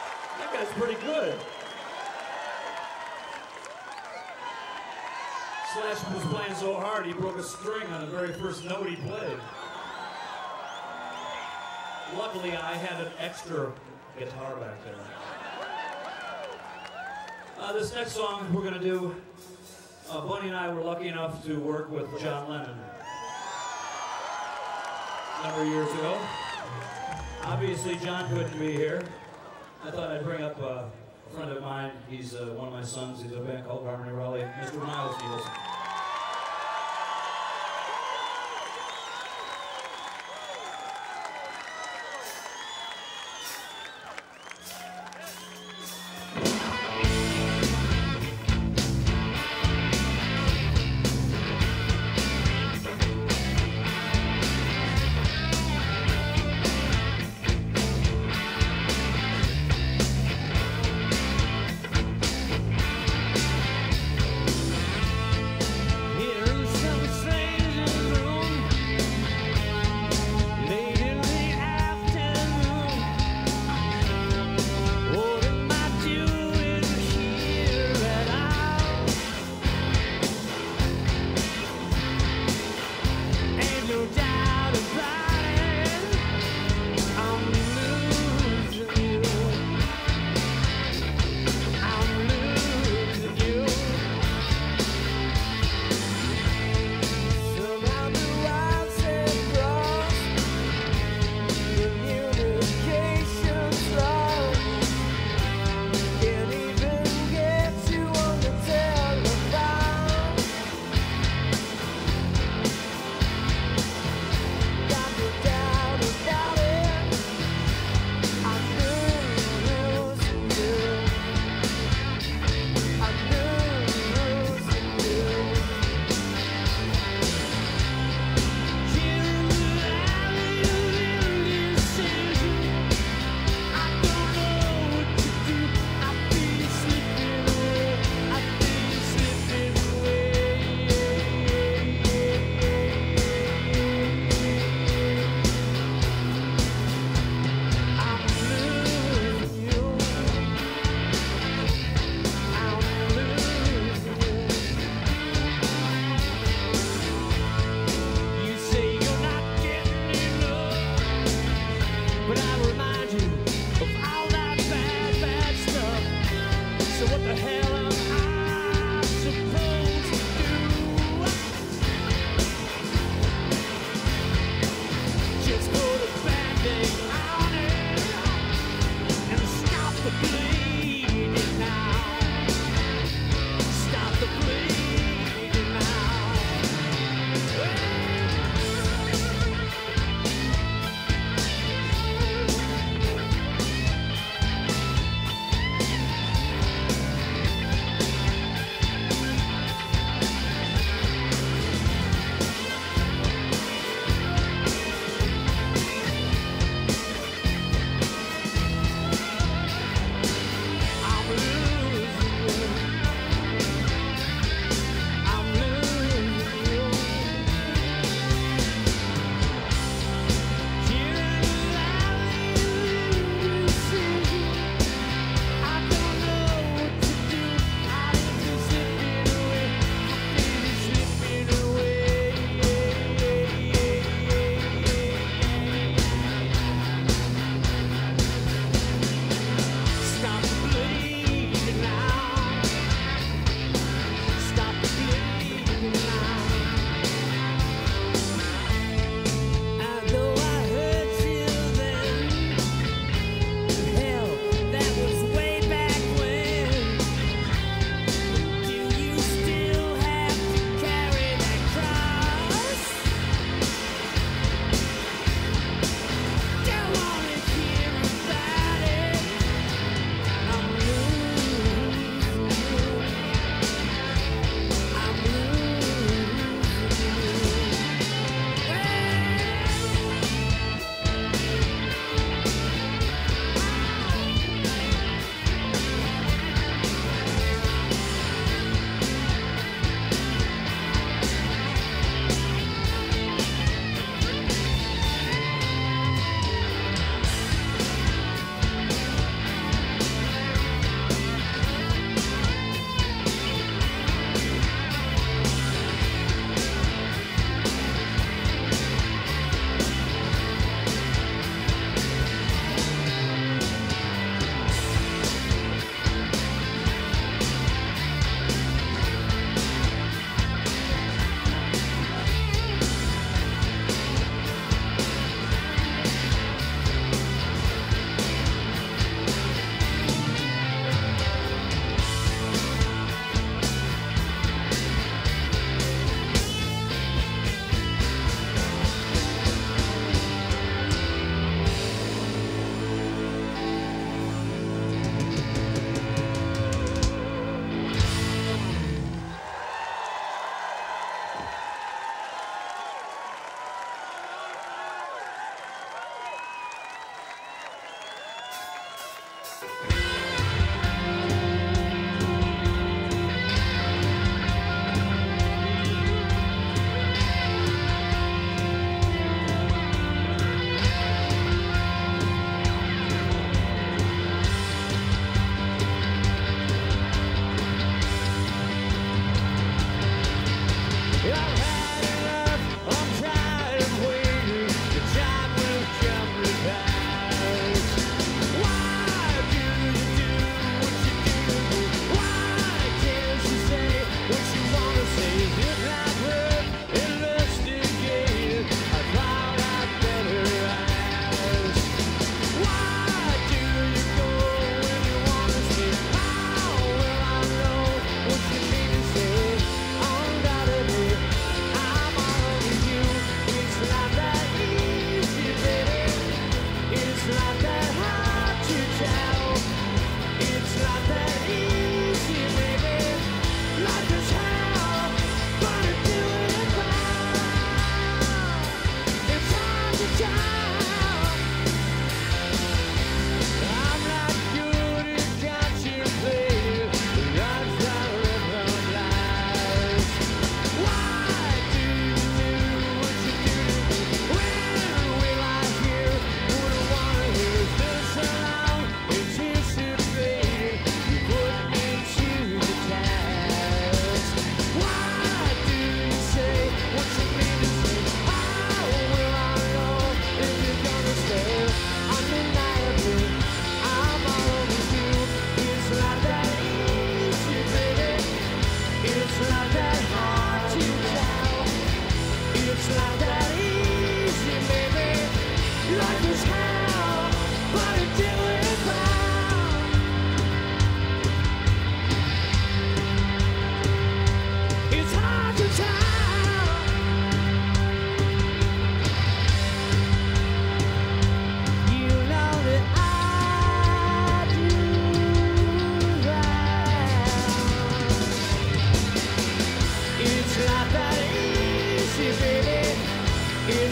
That's pretty good.
Slash was playing so hard he broke a string on the very first note he played. Luckily, I had an extra guitar back there. This next song we're going to do, Bunny and I were lucky enough to work with John Lennon a number of years ago. Obviously, John couldn't be here. I thought I'd bring up a friend of mine. He's one of my sons. He's in a band called Harmony Raleigh, Mr. Miles Nielsen.
I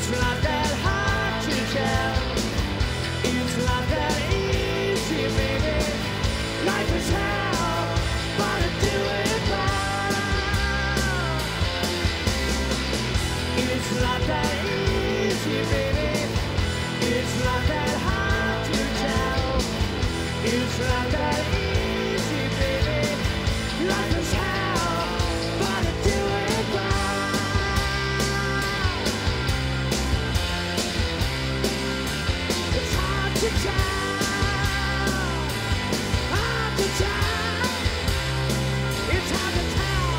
It's not that hard to tell. It's not that easy, baby. Life is hell, but I do it well. It's not that easy, baby. It's not that hard to tell. It's not that easy, baby. Life is hell, but I do it well. It's hard to tell. Hard to tell. It's hard to tell.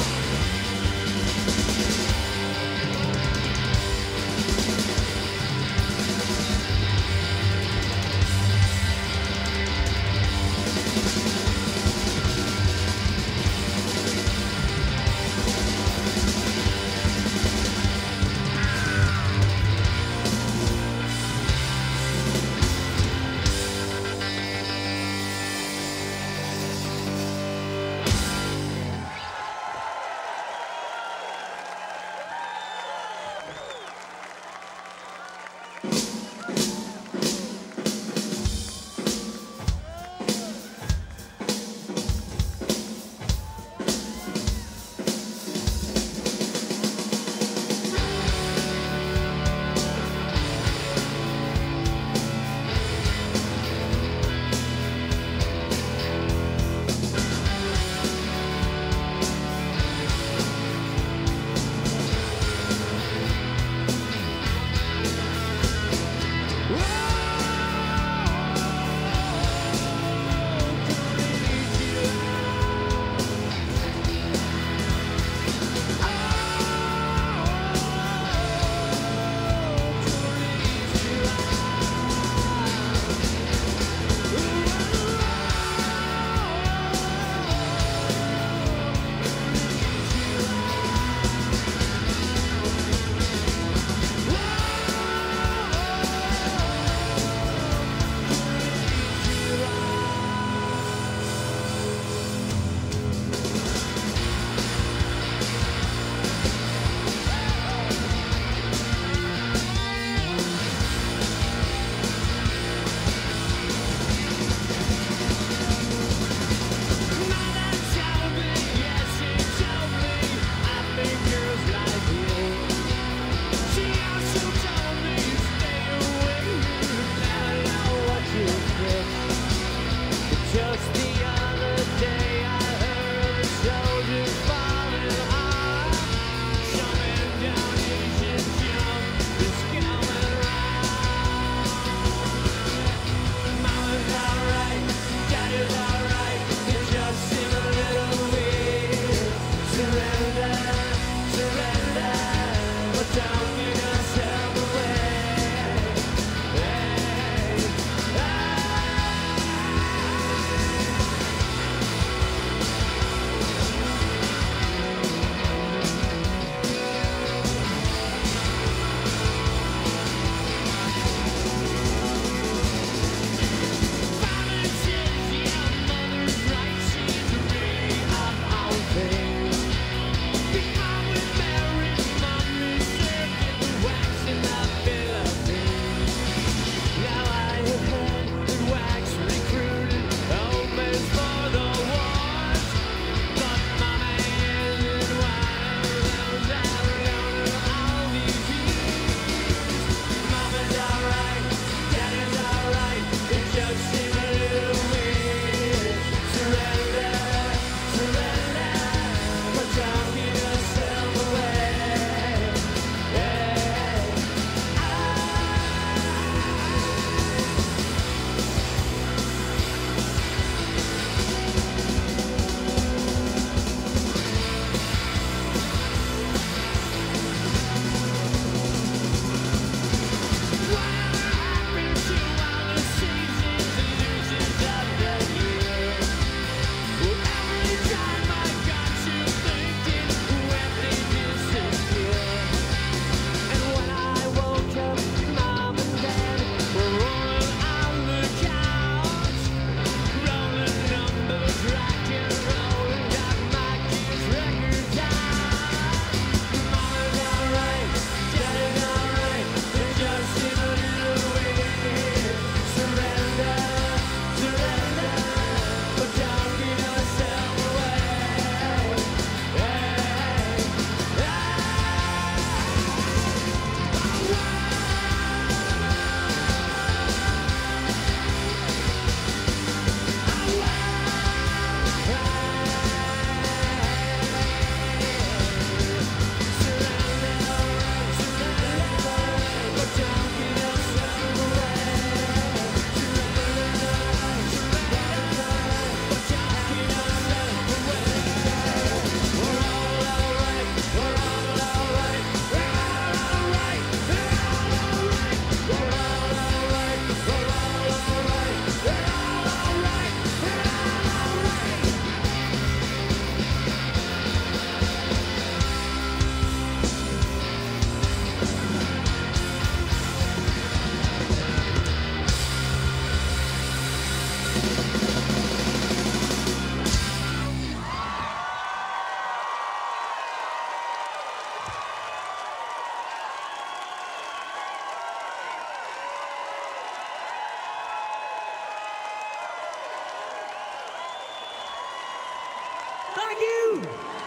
you.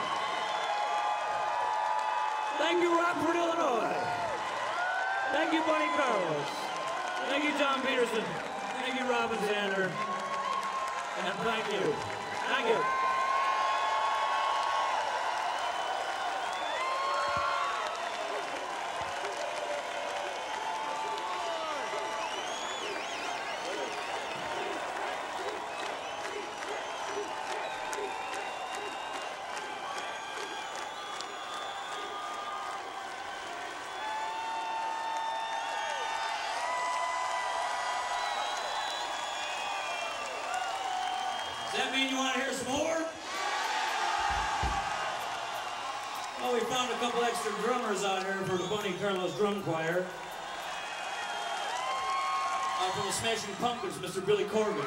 Thank you, Rockford, Illinois. Thank you, Bunny Carlos. Thank you, Tom Peterson. Thank you, Robin Zander. And thank you. Thank you. Does that mean you want to hear some more? Well, we found a couple extra drummers out here for the Bunny Carlos Drum Choir. From the Smashing Pumpkins, Mr. Billy Corgan.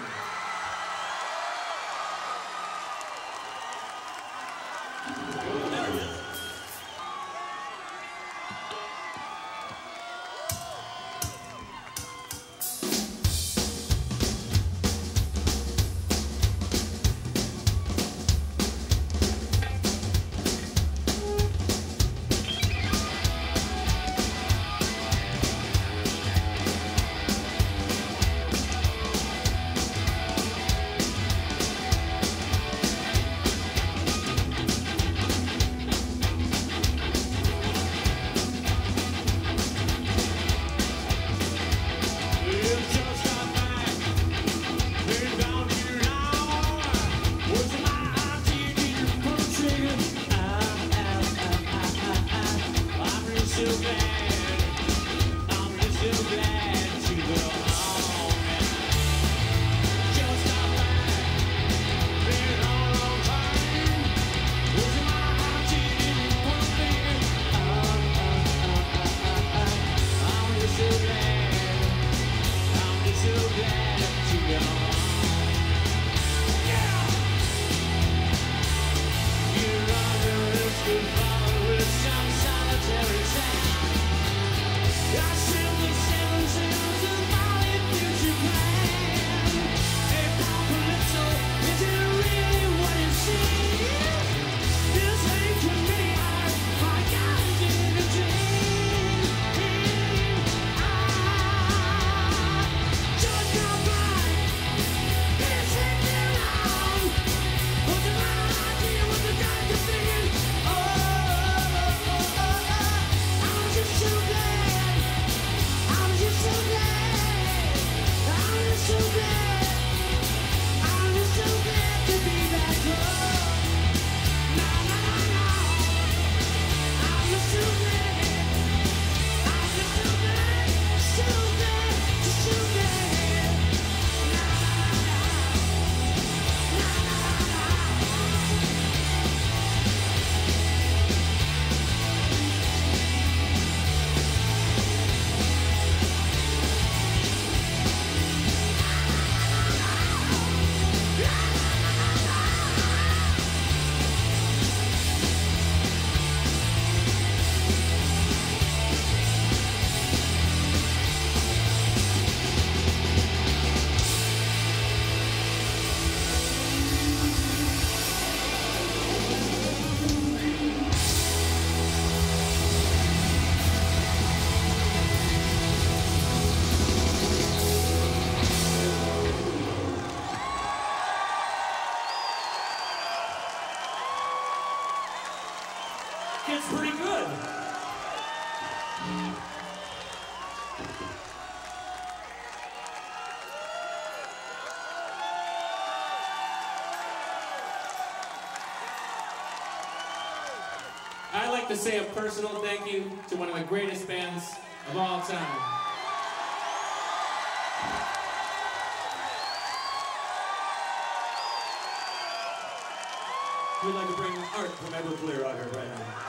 It's pretty good.
I'd like to say a personal thank you to one of the greatest bands of all time.
We'd like to bring Art from Everclear out here right now.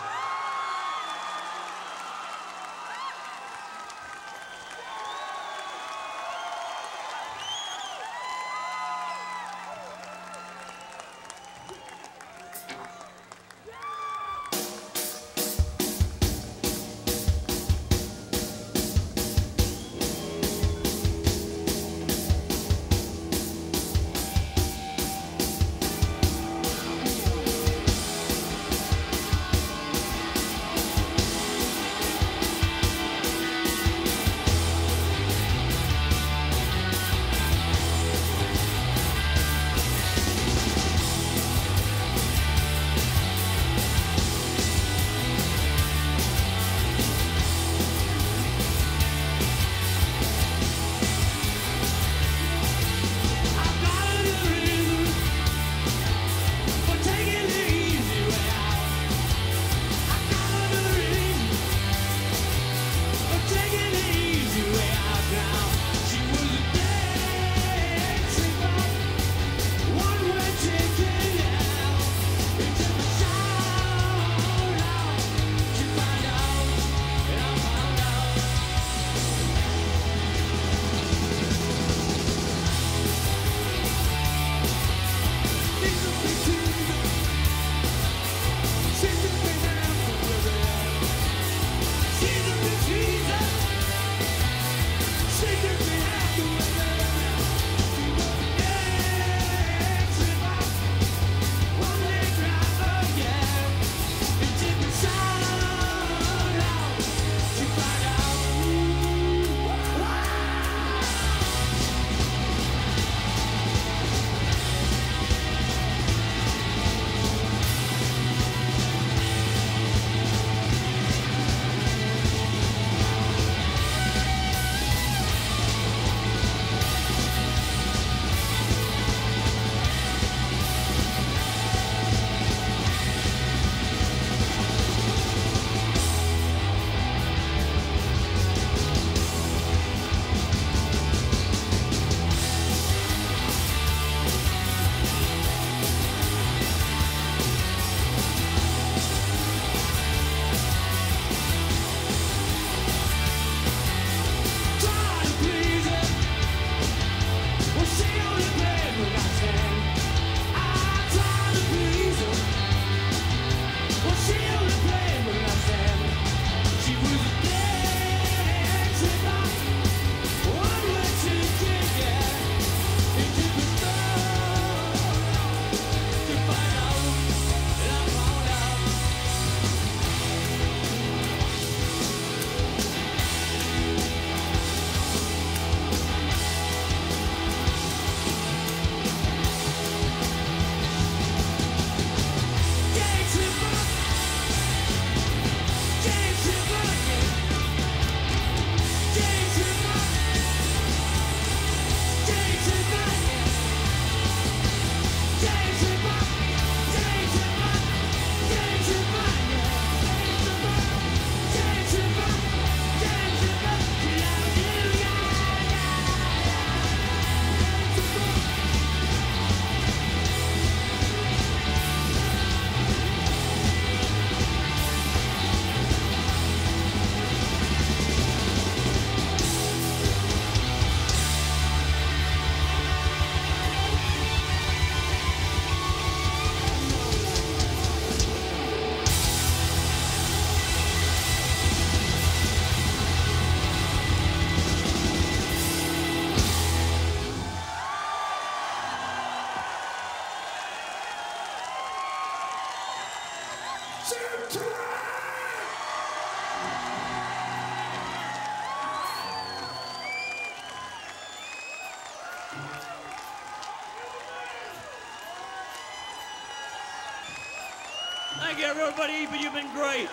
Thank you, everybody, but you've been great.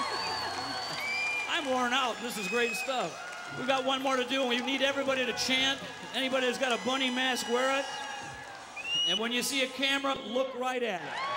I'm worn out. This is great stuff. We've got one more to do, and we need everybody to chant. Anybody that's got a bunny mask, wear it. And when you see a camera, look right at it.